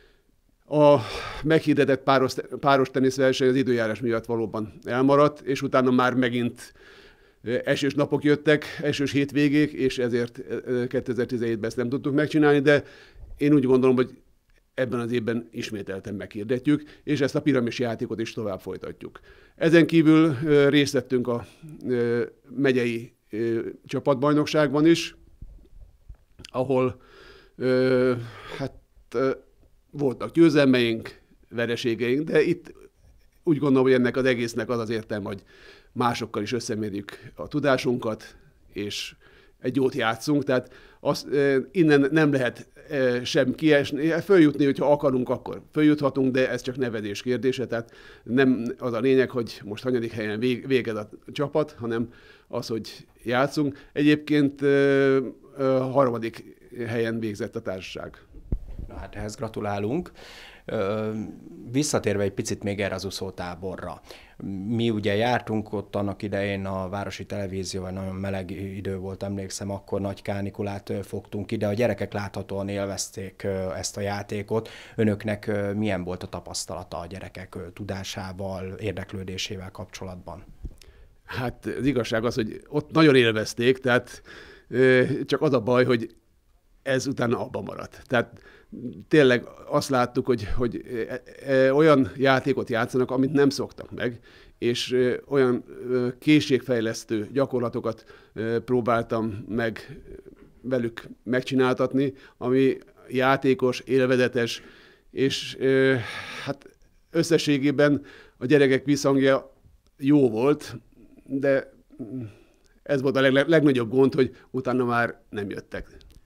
A meghirdetett páros teniszverseny az időjárás miatt valóban elmaradt, és utána már megint esős napok jöttek, esős hétvégék, és ezért 2017-ben ezt nem tudtuk megcsinálni, de én úgy gondolom, hogy ebben az évben ismételten meghirdetjük, és ezt a piramis játékot is tovább folytatjuk. Ezen kívül részt vettünk a megyei csapatbajnokságban is, ahol hát voltak győzelmeink, vereségeink, de itt úgy gondolom, hogy ennek az egésznek az az értelme, hogy másokkal is összemérjük a tudásunkat, és egy jót játszunk, tehát innen nem lehet sem kiesni. Följutni, hogyha akarunk, akkor följuthatunk, de ez csak nevezés kérdése, tehát nem az a lényeg, hogy most hanyadik helyen végez a csapat, hanem az, hogy játszunk. Egyébként harmadik helyen végzett a társaság. Na hát ehhez gratulálunk. Visszatérve egy picit még erre az úszótáborra. Mi ugye jártunk ott annak idején a Városi Televízióban, nagyon meleg idő volt, emlékszem, akkor nagy kánikulát fogtunk ide, a gyerekek láthatóan élvezték ezt a játékot. Önöknek milyen volt a tapasztalata a gyerekek tudásával, érdeklődésével kapcsolatban? Hát az igazság az, hogy ott nagyon élvezték, tehát csak az a baj, hogy ez utána abba maradt. Tehát tényleg azt láttuk, hogy olyan játékot játszanak, amit nem szoktak meg, és olyan készségfejlesztő gyakorlatokat próbáltam meg velük megcsináltatni, ami játékos, élvezetes, és hát összességében a gyerekek visszhangja jó volt, de ez volt a legnagyobb gond, hogy utána már nem jöttek.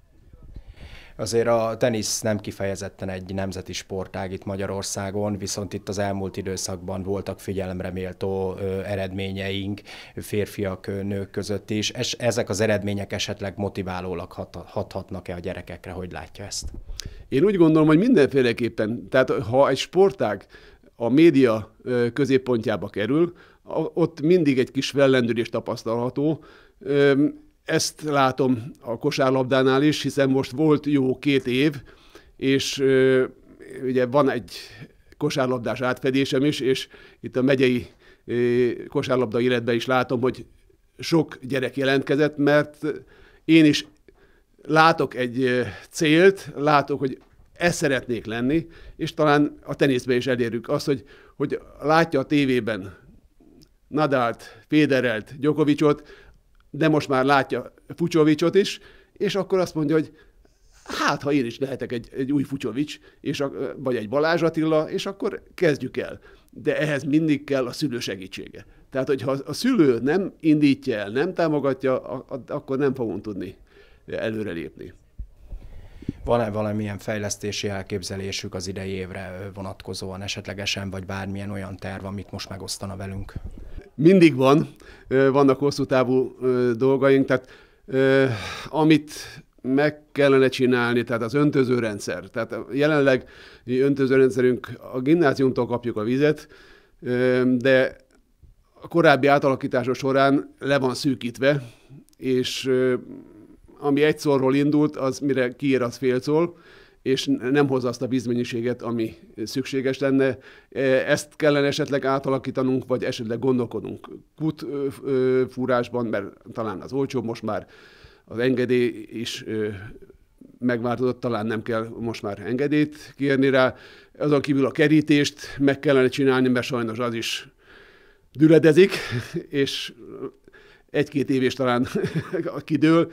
Azért a tenisz nem kifejezetten egy nemzeti sportág itt Magyarországon, viszont itt az elmúlt időszakban voltak figyelemre méltó eredményeink férfiak, nők között is. Ezek az eredmények esetleg motiválólag hathatnak-e a gyerekekre, hogy látja ezt? Én úgy gondolom, hogy mindenféleképpen, tehát ha egy sportág a média középpontjába kerül, ott mindig egy kis fellendülés tapasztalható. Ezt látom a kosárlabdánál is, hiszen most volt jó 2 év, és ugye van egy kosárlabdás átfedésem is, és itt a megyei kosárlabda életben is látom, hogy sok gyerek jelentkezett, mert én is látok egy célt, látok, hogy ezt szeretnék lenni, és talán a teniszben is elérjük azt, hogy látja a tévében Nadalt, Federert, Djokovicot, de most már látja Fucsovicsot is, és akkor azt mondja, hogy hát, ha én is lehetek egy új Fucsovics, vagy egy Balázs Attila, és akkor kezdjük el. De ehhez mindig kell a szülő segítsége. Tehát, hogyha a szülő nem indítja el, nem támogatja, akkor nem fogunk tudni előrelépni. Van-e valamilyen fejlesztési elképzelésük az idei évre vonatkozóan esetlegesen, vagy bármilyen olyan terv, amit most megosztana velünk? Mindig vannak hosszú távú dolgaink, tehát amit meg kellene csinálni, tehát az öntözőrendszer. Tehát jelenleg öntözőrendszerünk, a gimnáziumtól kapjuk a vizet, de a korábbi átalakítása során le van szűkítve, és ami egy szorról indult, az mire kiér, az fél szor, és nem hozza azt a vízmennyiséget, ami szükséges lenne. Ezt kellene esetleg átalakítanunk, vagy esetleg gondolkodunk kútfúrásban, mert talán az olcsóbb, most már az engedély is megváltozott, talán nem kell most már engedélyt kérni rá. Azon kívül a kerítést meg kellene csinálni, mert sajnos az is düledezik, és 1-2 év és talán kidől.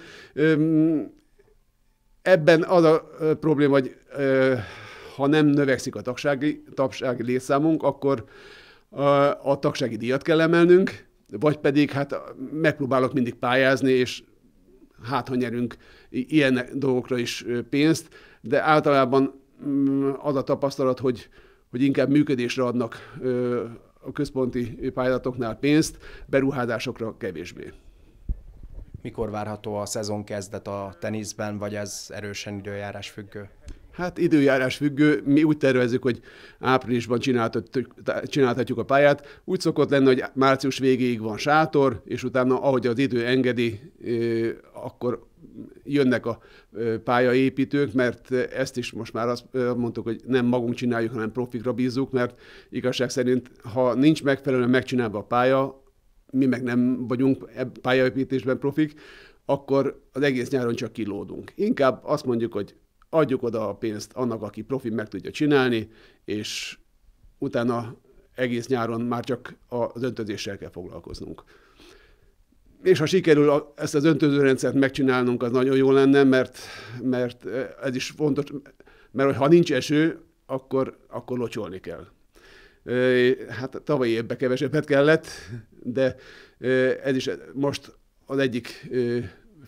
Ebben az a probléma, hogy ha nem növekszik a tagsági létszámunk, akkor a tagsági díjat kell emelnünk, vagy pedig hát megpróbálok mindig pályázni, és hát ha nyerünk ilyen dolgokra is pénzt, de általában az a tapasztalat, hogy inkább működésre adnak a központi pályázatoknál pénzt, beruházásokra kevésbé. Mikor várható a szezonkezdet a teniszben, vagy ez erősen időjárás függő? Hát időjárás függő. Mi úgy tervezzük, hogy áprilisban csináltatjuk a pályát. Úgy szokott lenni, hogy március végéig van sátor, és utána, ahogy az idő engedi, akkor jönnek a pályaépítők, mert ezt is most már azt mondtuk, hogy nem magunk csináljuk, hanem profikra bízzuk, mert igazság szerint, ha nincs megfelelően megcsinálva a pálya, mi meg nem vagyunk pályaépítésben profik, akkor az egész nyáron csak kilódunk. Inkább azt mondjuk, hogy adjuk oda a pénzt annak, aki profi meg tudja csinálni, és utána egész nyáron már csak az öntözéssel kell foglalkoznunk. És ha sikerül ezt az öntözőrendszert megcsinálnunk, az nagyon jó lenne, mert ez is fontos, mert ha nincs eső, akkor locsolni kell. Hát tavalyi évben kevesebbet kellett, de ez is most az egyik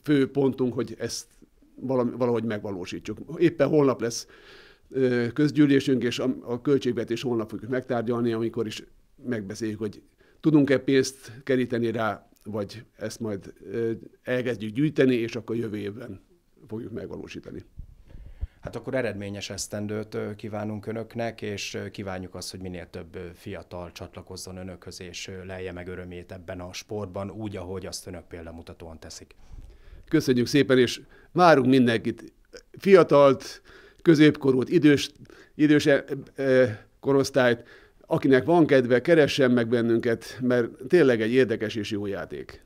fő pontunk, hogy ezt valahogy megvalósítsuk. Éppen holnap lesz közgyűlésünk, és a költségvetés holnap fogjuk megtárgyalni, amikor is megbeszéljük, hogy tudunk-e pénzt keríteni rá, vagy ezt majd elkezdjük gyűjteni, és akkor jövő évben fogjuk megvalósítani. Hát akkor eredményes esztendőt kívánunk önöknek, és kívánjuk azt, hogy minél több fiatal csatlakozzon önökhöz, és lelje meg örömét ebben a sportban, úgy, ahogy azt önök példamutatóan teszik. Köszönjük szépen, és várunk mindenkit, fiatalt, középkorút, idős korosztályt, akinek van kedve, keressen meg bennünket, mert tényleg egy érdekes és jó játék.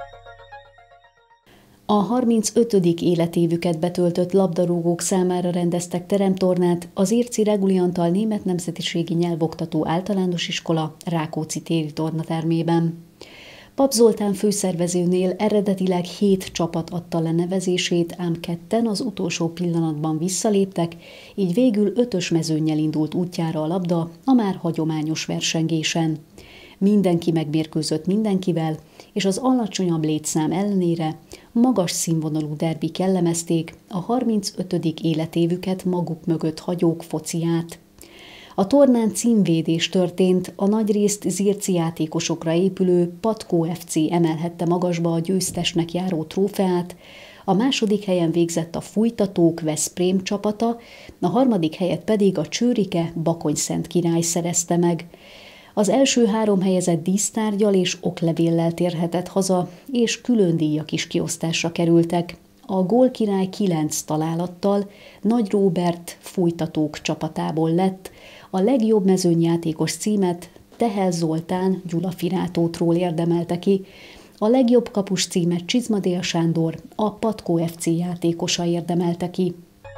A 35. életévüket betöltött labdarúgók számára rendeztek teremtornát az Irci Reguli Antal német nemzetiségi nyelvoktató általános iskola Rákóczi téri tornatermében. Pap Zoltán főszervezőnél eredetileg 7 csapat adta le nevezését, ám ketten az utolsó pillanatban visszaléptek, így végül 5-ös mezőnnyel indult útjára a labda a már hagyományos versengésen. Mindenki megmérkőzött mindenkivel, és az alacsonyabb létszám ellenére magas színvonalú derbik jellemezték a 35. életévüket maguk mögött hagyók fociát. A tornán címvédés történt, a nagyrészt zirci játékosokra épülő Patkó FC emelhette magasba a győztesnek járó trófeát, a második helyen végzett a Fújtatók Veszprém csapata, a harmadik helyet pedig a Csőrike Bakonyszent király szerezte meg. Az első 3 helyezett dísztárggyal és oklevéllel térhetett haza, és külön díjak is kiosztásra kerültek. A gólkirály 9 találattal Nagy Róbert Fújtatók csapatából lett, a legjobb mezőnyjátékos címet Tehel Zoltán Gyulafirátótról érdemelte ki, a legjobb kapus címet Csizmadél Sándor, a Patkó FC játékosa érdemelte ki.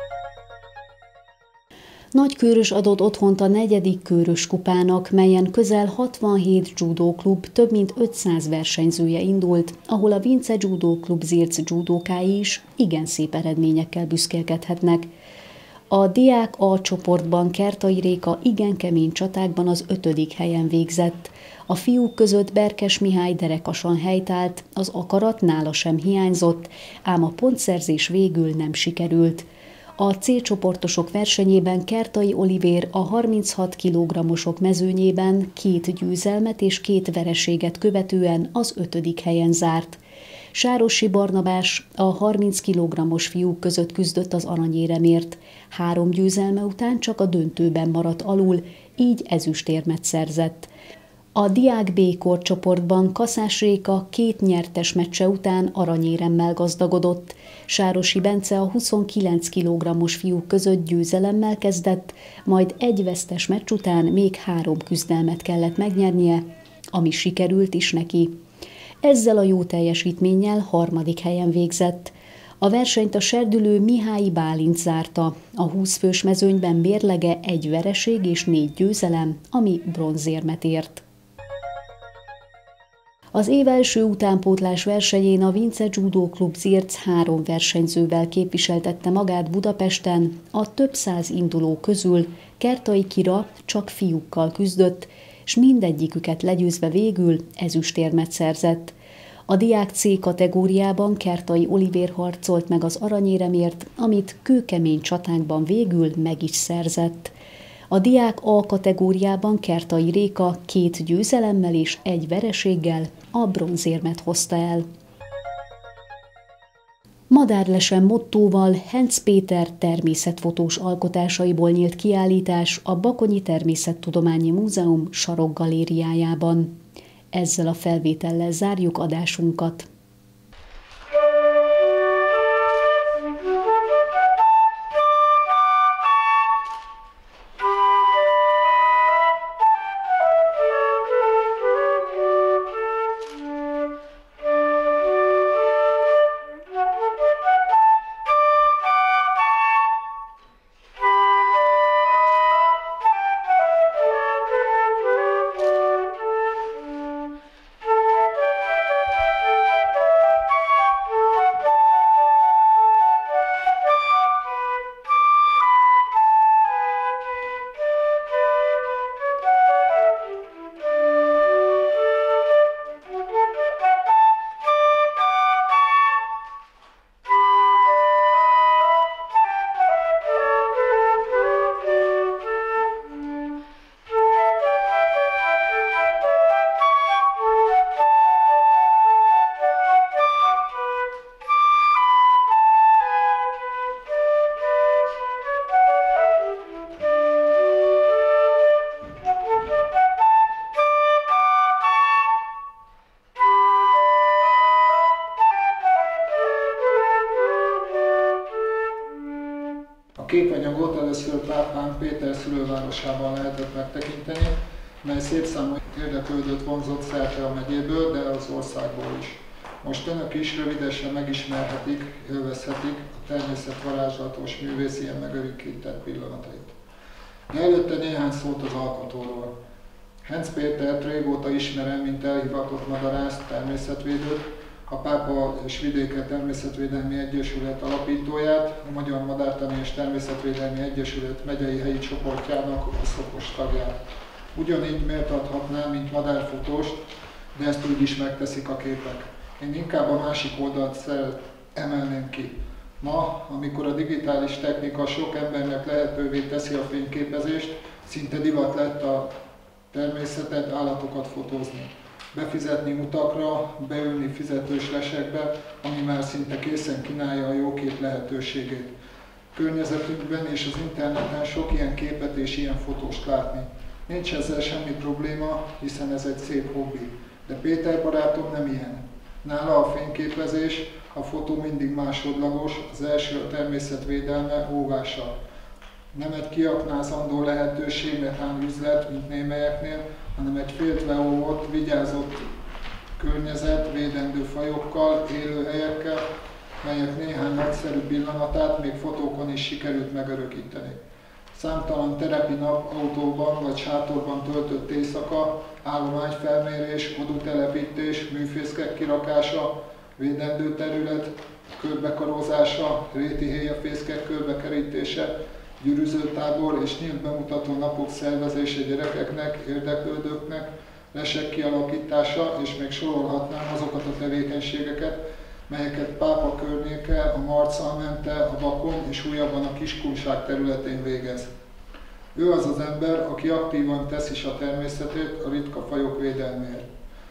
Nagykőrös adott otthont a 4. Kőrös kupának, melyen közel 67 judóklub, több mint 500 versenyzője indult, ahol a Vince Judo Klub Zirc judókái is igen szép eredményekkel büszkélkedhetnek. A diák A csoportban Kertai Réka igen kemény csatákban az 5. helyen végzett. A fiúk között Berkes Mihály derekasan helytált, az akarat nála sem hiányzott, ám a pontszerzés végül nem sikerült. A C csoportosok versenyében Kertai Olivér a 36 kg-osok mezőnyében 2 győzelmet és 2 vereséget követően az 5. helyen zárt. Sárossi Barnabás a 30 kg-os fiúk között küzdött az aranyéremért. 3 győzelme után csak a döntőben maradt alul, így ezüstérmet szerzett. A diák B korcsoportban Kaszás Réka 2 nyertes meccse után aranyéremmel gazdagodott. Sárosi Bence a 29 kg-os fiúk között győzelemmel kezdett, majd egy vesztes meccs után még 3 küzdelmet kellett megnyernie, ami sikerült is neki. Ezzel a jó teljesítménnyel 3. helyen végzett. A versenyt a serdülő Mihályi Bálint zárta. A 20 fős mezőnyben mérlege 1 vereség és 4 győzelem, ami bronzérmet ért. Az év első utánpótlás versenyén a Vince Judo Klub Zirc 3 versenyzővel képviseltette magát Budapesten, a több száz induló közül Kertai Kira csak fiúkkal küzdött, s mindegyiküket legyőzve végül ezüstérmet szerzett. A diák C kategóriában Kertai Olivér harcolt meg az aranyéremért, amit kőkemény csatákban végül meg is szerzett. A diák A kategóriában Kertai Réka 2 győzelemmel és 1 vereséggel a bronzérmet hozta el. Madárlesen mottóval Henc Péter természetfotós alkotásaiból nyílt kiállítás a Bakonyi Természettudományi Múzeum sarokgalériájában. Ezzel a felvétellel zárjuk adásunkat. képanyagot először Pápán Péter szülővárosában lehetett megtekinteni, mely szép számú érdeklődőt vonzott szerte a megyéből, de az országból is. Most önök is rövidesen megismerhetik, élvezhetik a természet varázslatos művész ilyen megörökített pillanatait. De előtte néhány szót az alkotóról. Hentz Pétert régóta ismerem, mint elhivatott madarászt, természetvédőt, a Pápa és Vidéke Természetvédelmi Egyesület alapítóját, a Magyar Madártani és Természetvédelmi Egyesület megyei helyi csoportjának a szokos tagját. Ugyanígy méltathatnám, mint madárfotóst, de ezt úgy is megteszik a képek. Én inkább a másik oldalt emelném ki. Ma, amikor a digitális technika sok embernek lehetővé teszi a fényképezést, szinte divat lett a természetet, állatokat fotózni. Befizetni utakra, beülni fizetős lesekbe, ami már szinte készen kínálja a jó kép lehetőségét. Környezetünkben és az interneten sok ilyen képet és ilyen fotóst látni. Nincs ezzel semmi probléma, hiszen ez egy szép hobbi. De Péter barátom nem ilyen. Nála a fényképezés, a fotó mindig másodlagos, az első a természetvédelme, óvása. Nem egy kiaknázandó lehetőség, netán üzlet, mint némelyeknél, hanem egy féltve óvott, vigyázott környezet, védendő fajokkal, élőhelyekkel, melyek néhány nagyszerű pillanatát még fotókon is sikerült megörökíteni. Számtalan terepi nap, autóban vagy sátorban töltött éjszaka, állományfelmérés, odutelepítés, műfészkek kirakása, védendő terület, körbekarózása, réti héjafészkek körbekerítése, gyűrűzőtábor és nyílt bemutató napok szervezése gyerekeknek, érdeklődőknek, lesek kialakítása, és még sorolhatnám azokat a tevékenységeket, melyeket Pápa környéke, a Marcalmente, a Bakony és újabban a Kiskunság területén végez. Ő az az ember, aki aktívan tesz is a természetét a ritka fajok védelméért.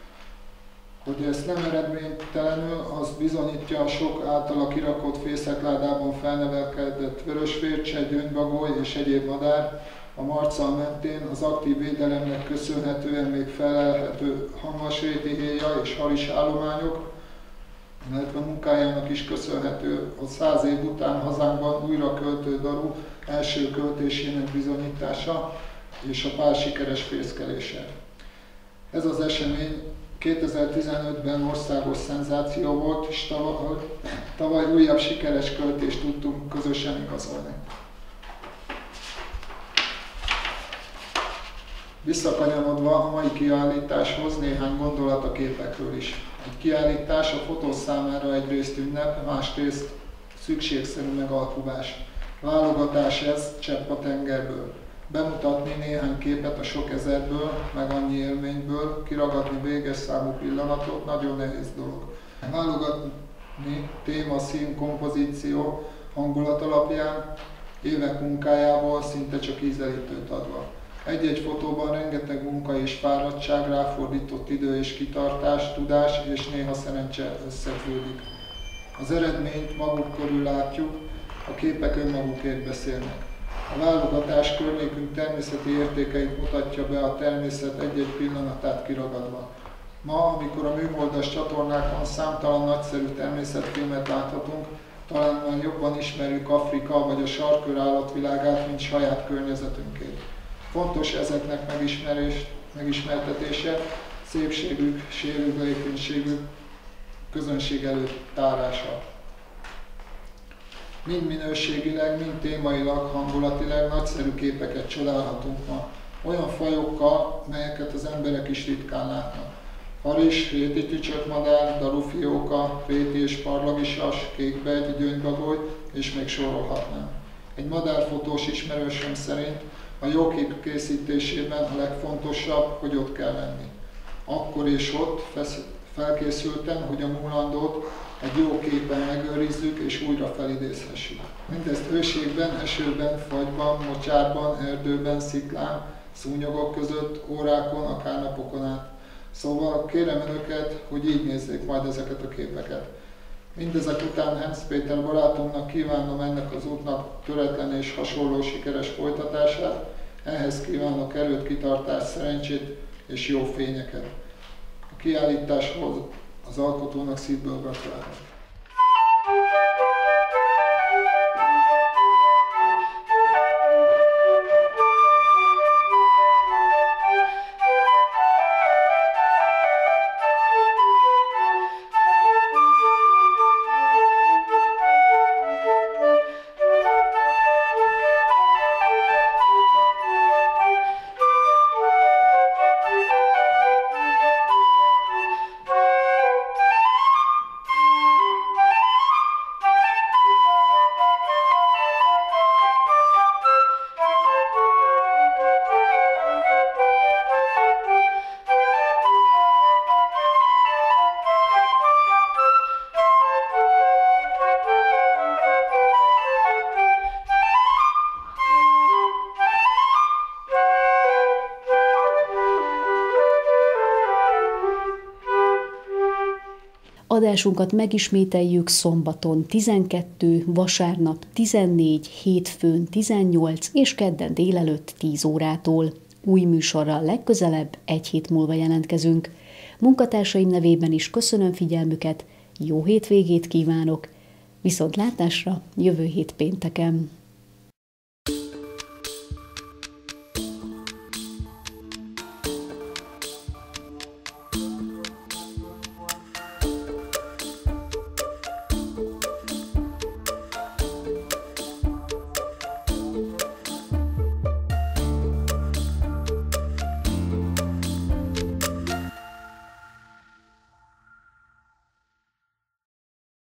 Hogy ezt nem eredménytelenül, azt bizonyítja a sok általa kirakott fészekládában felnevelkedett vörösfércse, gyöngybagoly és egyéb madár, a Marcal mentén az aktív védelemnek köszönhetően még felelhető hamvasréti héja és haris állományok, illetve munkájának is köszönhető a 100 év után hazánkban újra költő daru első költésének bizonyítása és a pár sikeres fészkelése. Ez az esemény 2015-ben országos szenzáció volt, és tavaly újabb sikeres költést tudtunk közösen igazolni. Visszakanyarodva a mai kiállításhoz néhány gondolat a képekről is. Egy kiállítás a fotó számára egyrészt ünnep, másrészt szükségszerű megalkuvás. Válogatás ez, csepp a tengerből. Bemutatni néhány képet a sok ezerből, meg annyi élményből, kiragadni véges számú pillanatot, nagyon nehéz dolog. Válogatni téma, szín, kompozíció, hangulat alapján, évek munkájából szinte csak ízelítőt adva. Egy-egy fotóban rengeteg munka és fáradtság, ráfordított idő és kitartás, tudás és néha szerencse összefűlik. Az eredményt maguk körül látjuk, a képek önmagukért beszélnek. A válogatás környékünk természeti értékeit mutatja be a természet egy-egy pillanatát kiragadva. Ma, amikor a műholdas csatornákon számtalan nagyszerű természetfilmet láthatunk, talán már jobban ismerjük Afrika vagy a sarkkör állatvilágát, mint saját környezetünkét. Fontos ezeknek megismertetése, szépségük, sérülékenységük közönség előtt tárása. Mind minőségileg, mind témailag, hangulatilag nagyszerű képeket csodálhatunk ma. Olyan fajokkal, melyeket az emberek is ritkán látnak. Haris, réti tücsökmadár, darufióka, réti és parlagisas, kékbegy, gyöngybagoly, és még sorolhatnám. Egy madárfotós ismerősöm szerint a jó kép készítésében a legfontosabb, hogy ott kell lenni. Akkor és ott felkészültem, hogy a múlandót egy jó képen megőrizzük és újra felidézhessük. Mindezt hőségben, esőben, fagyban, mocsárban, erdőben, sziklán, szúnyogok között, órákon, akár napokon át. Szóval kérem önöket, hogy így nézzék majd ezeket a képeket. Mindezek után Hentz Péter barátomnak kívánom ennek az útnak töretlen és hasonló sikeres folytatását, ehhez kívánok erőt, kitartást, szerencsét és jó fényeket. A kiállításhoz az alkotónak szívből gratulálok. adásunkat megismételjük szombaton 12, vasárnap 14, hétfőn 18 és kedden délelőtt 10 órától. Új műsorral legközelebb egy hét múlva jelentkezünk. Munkatársaim nevében is köszönöm figyelmüket, jó hétvégét kívánok, viszontlátásra jövő hét pénteken.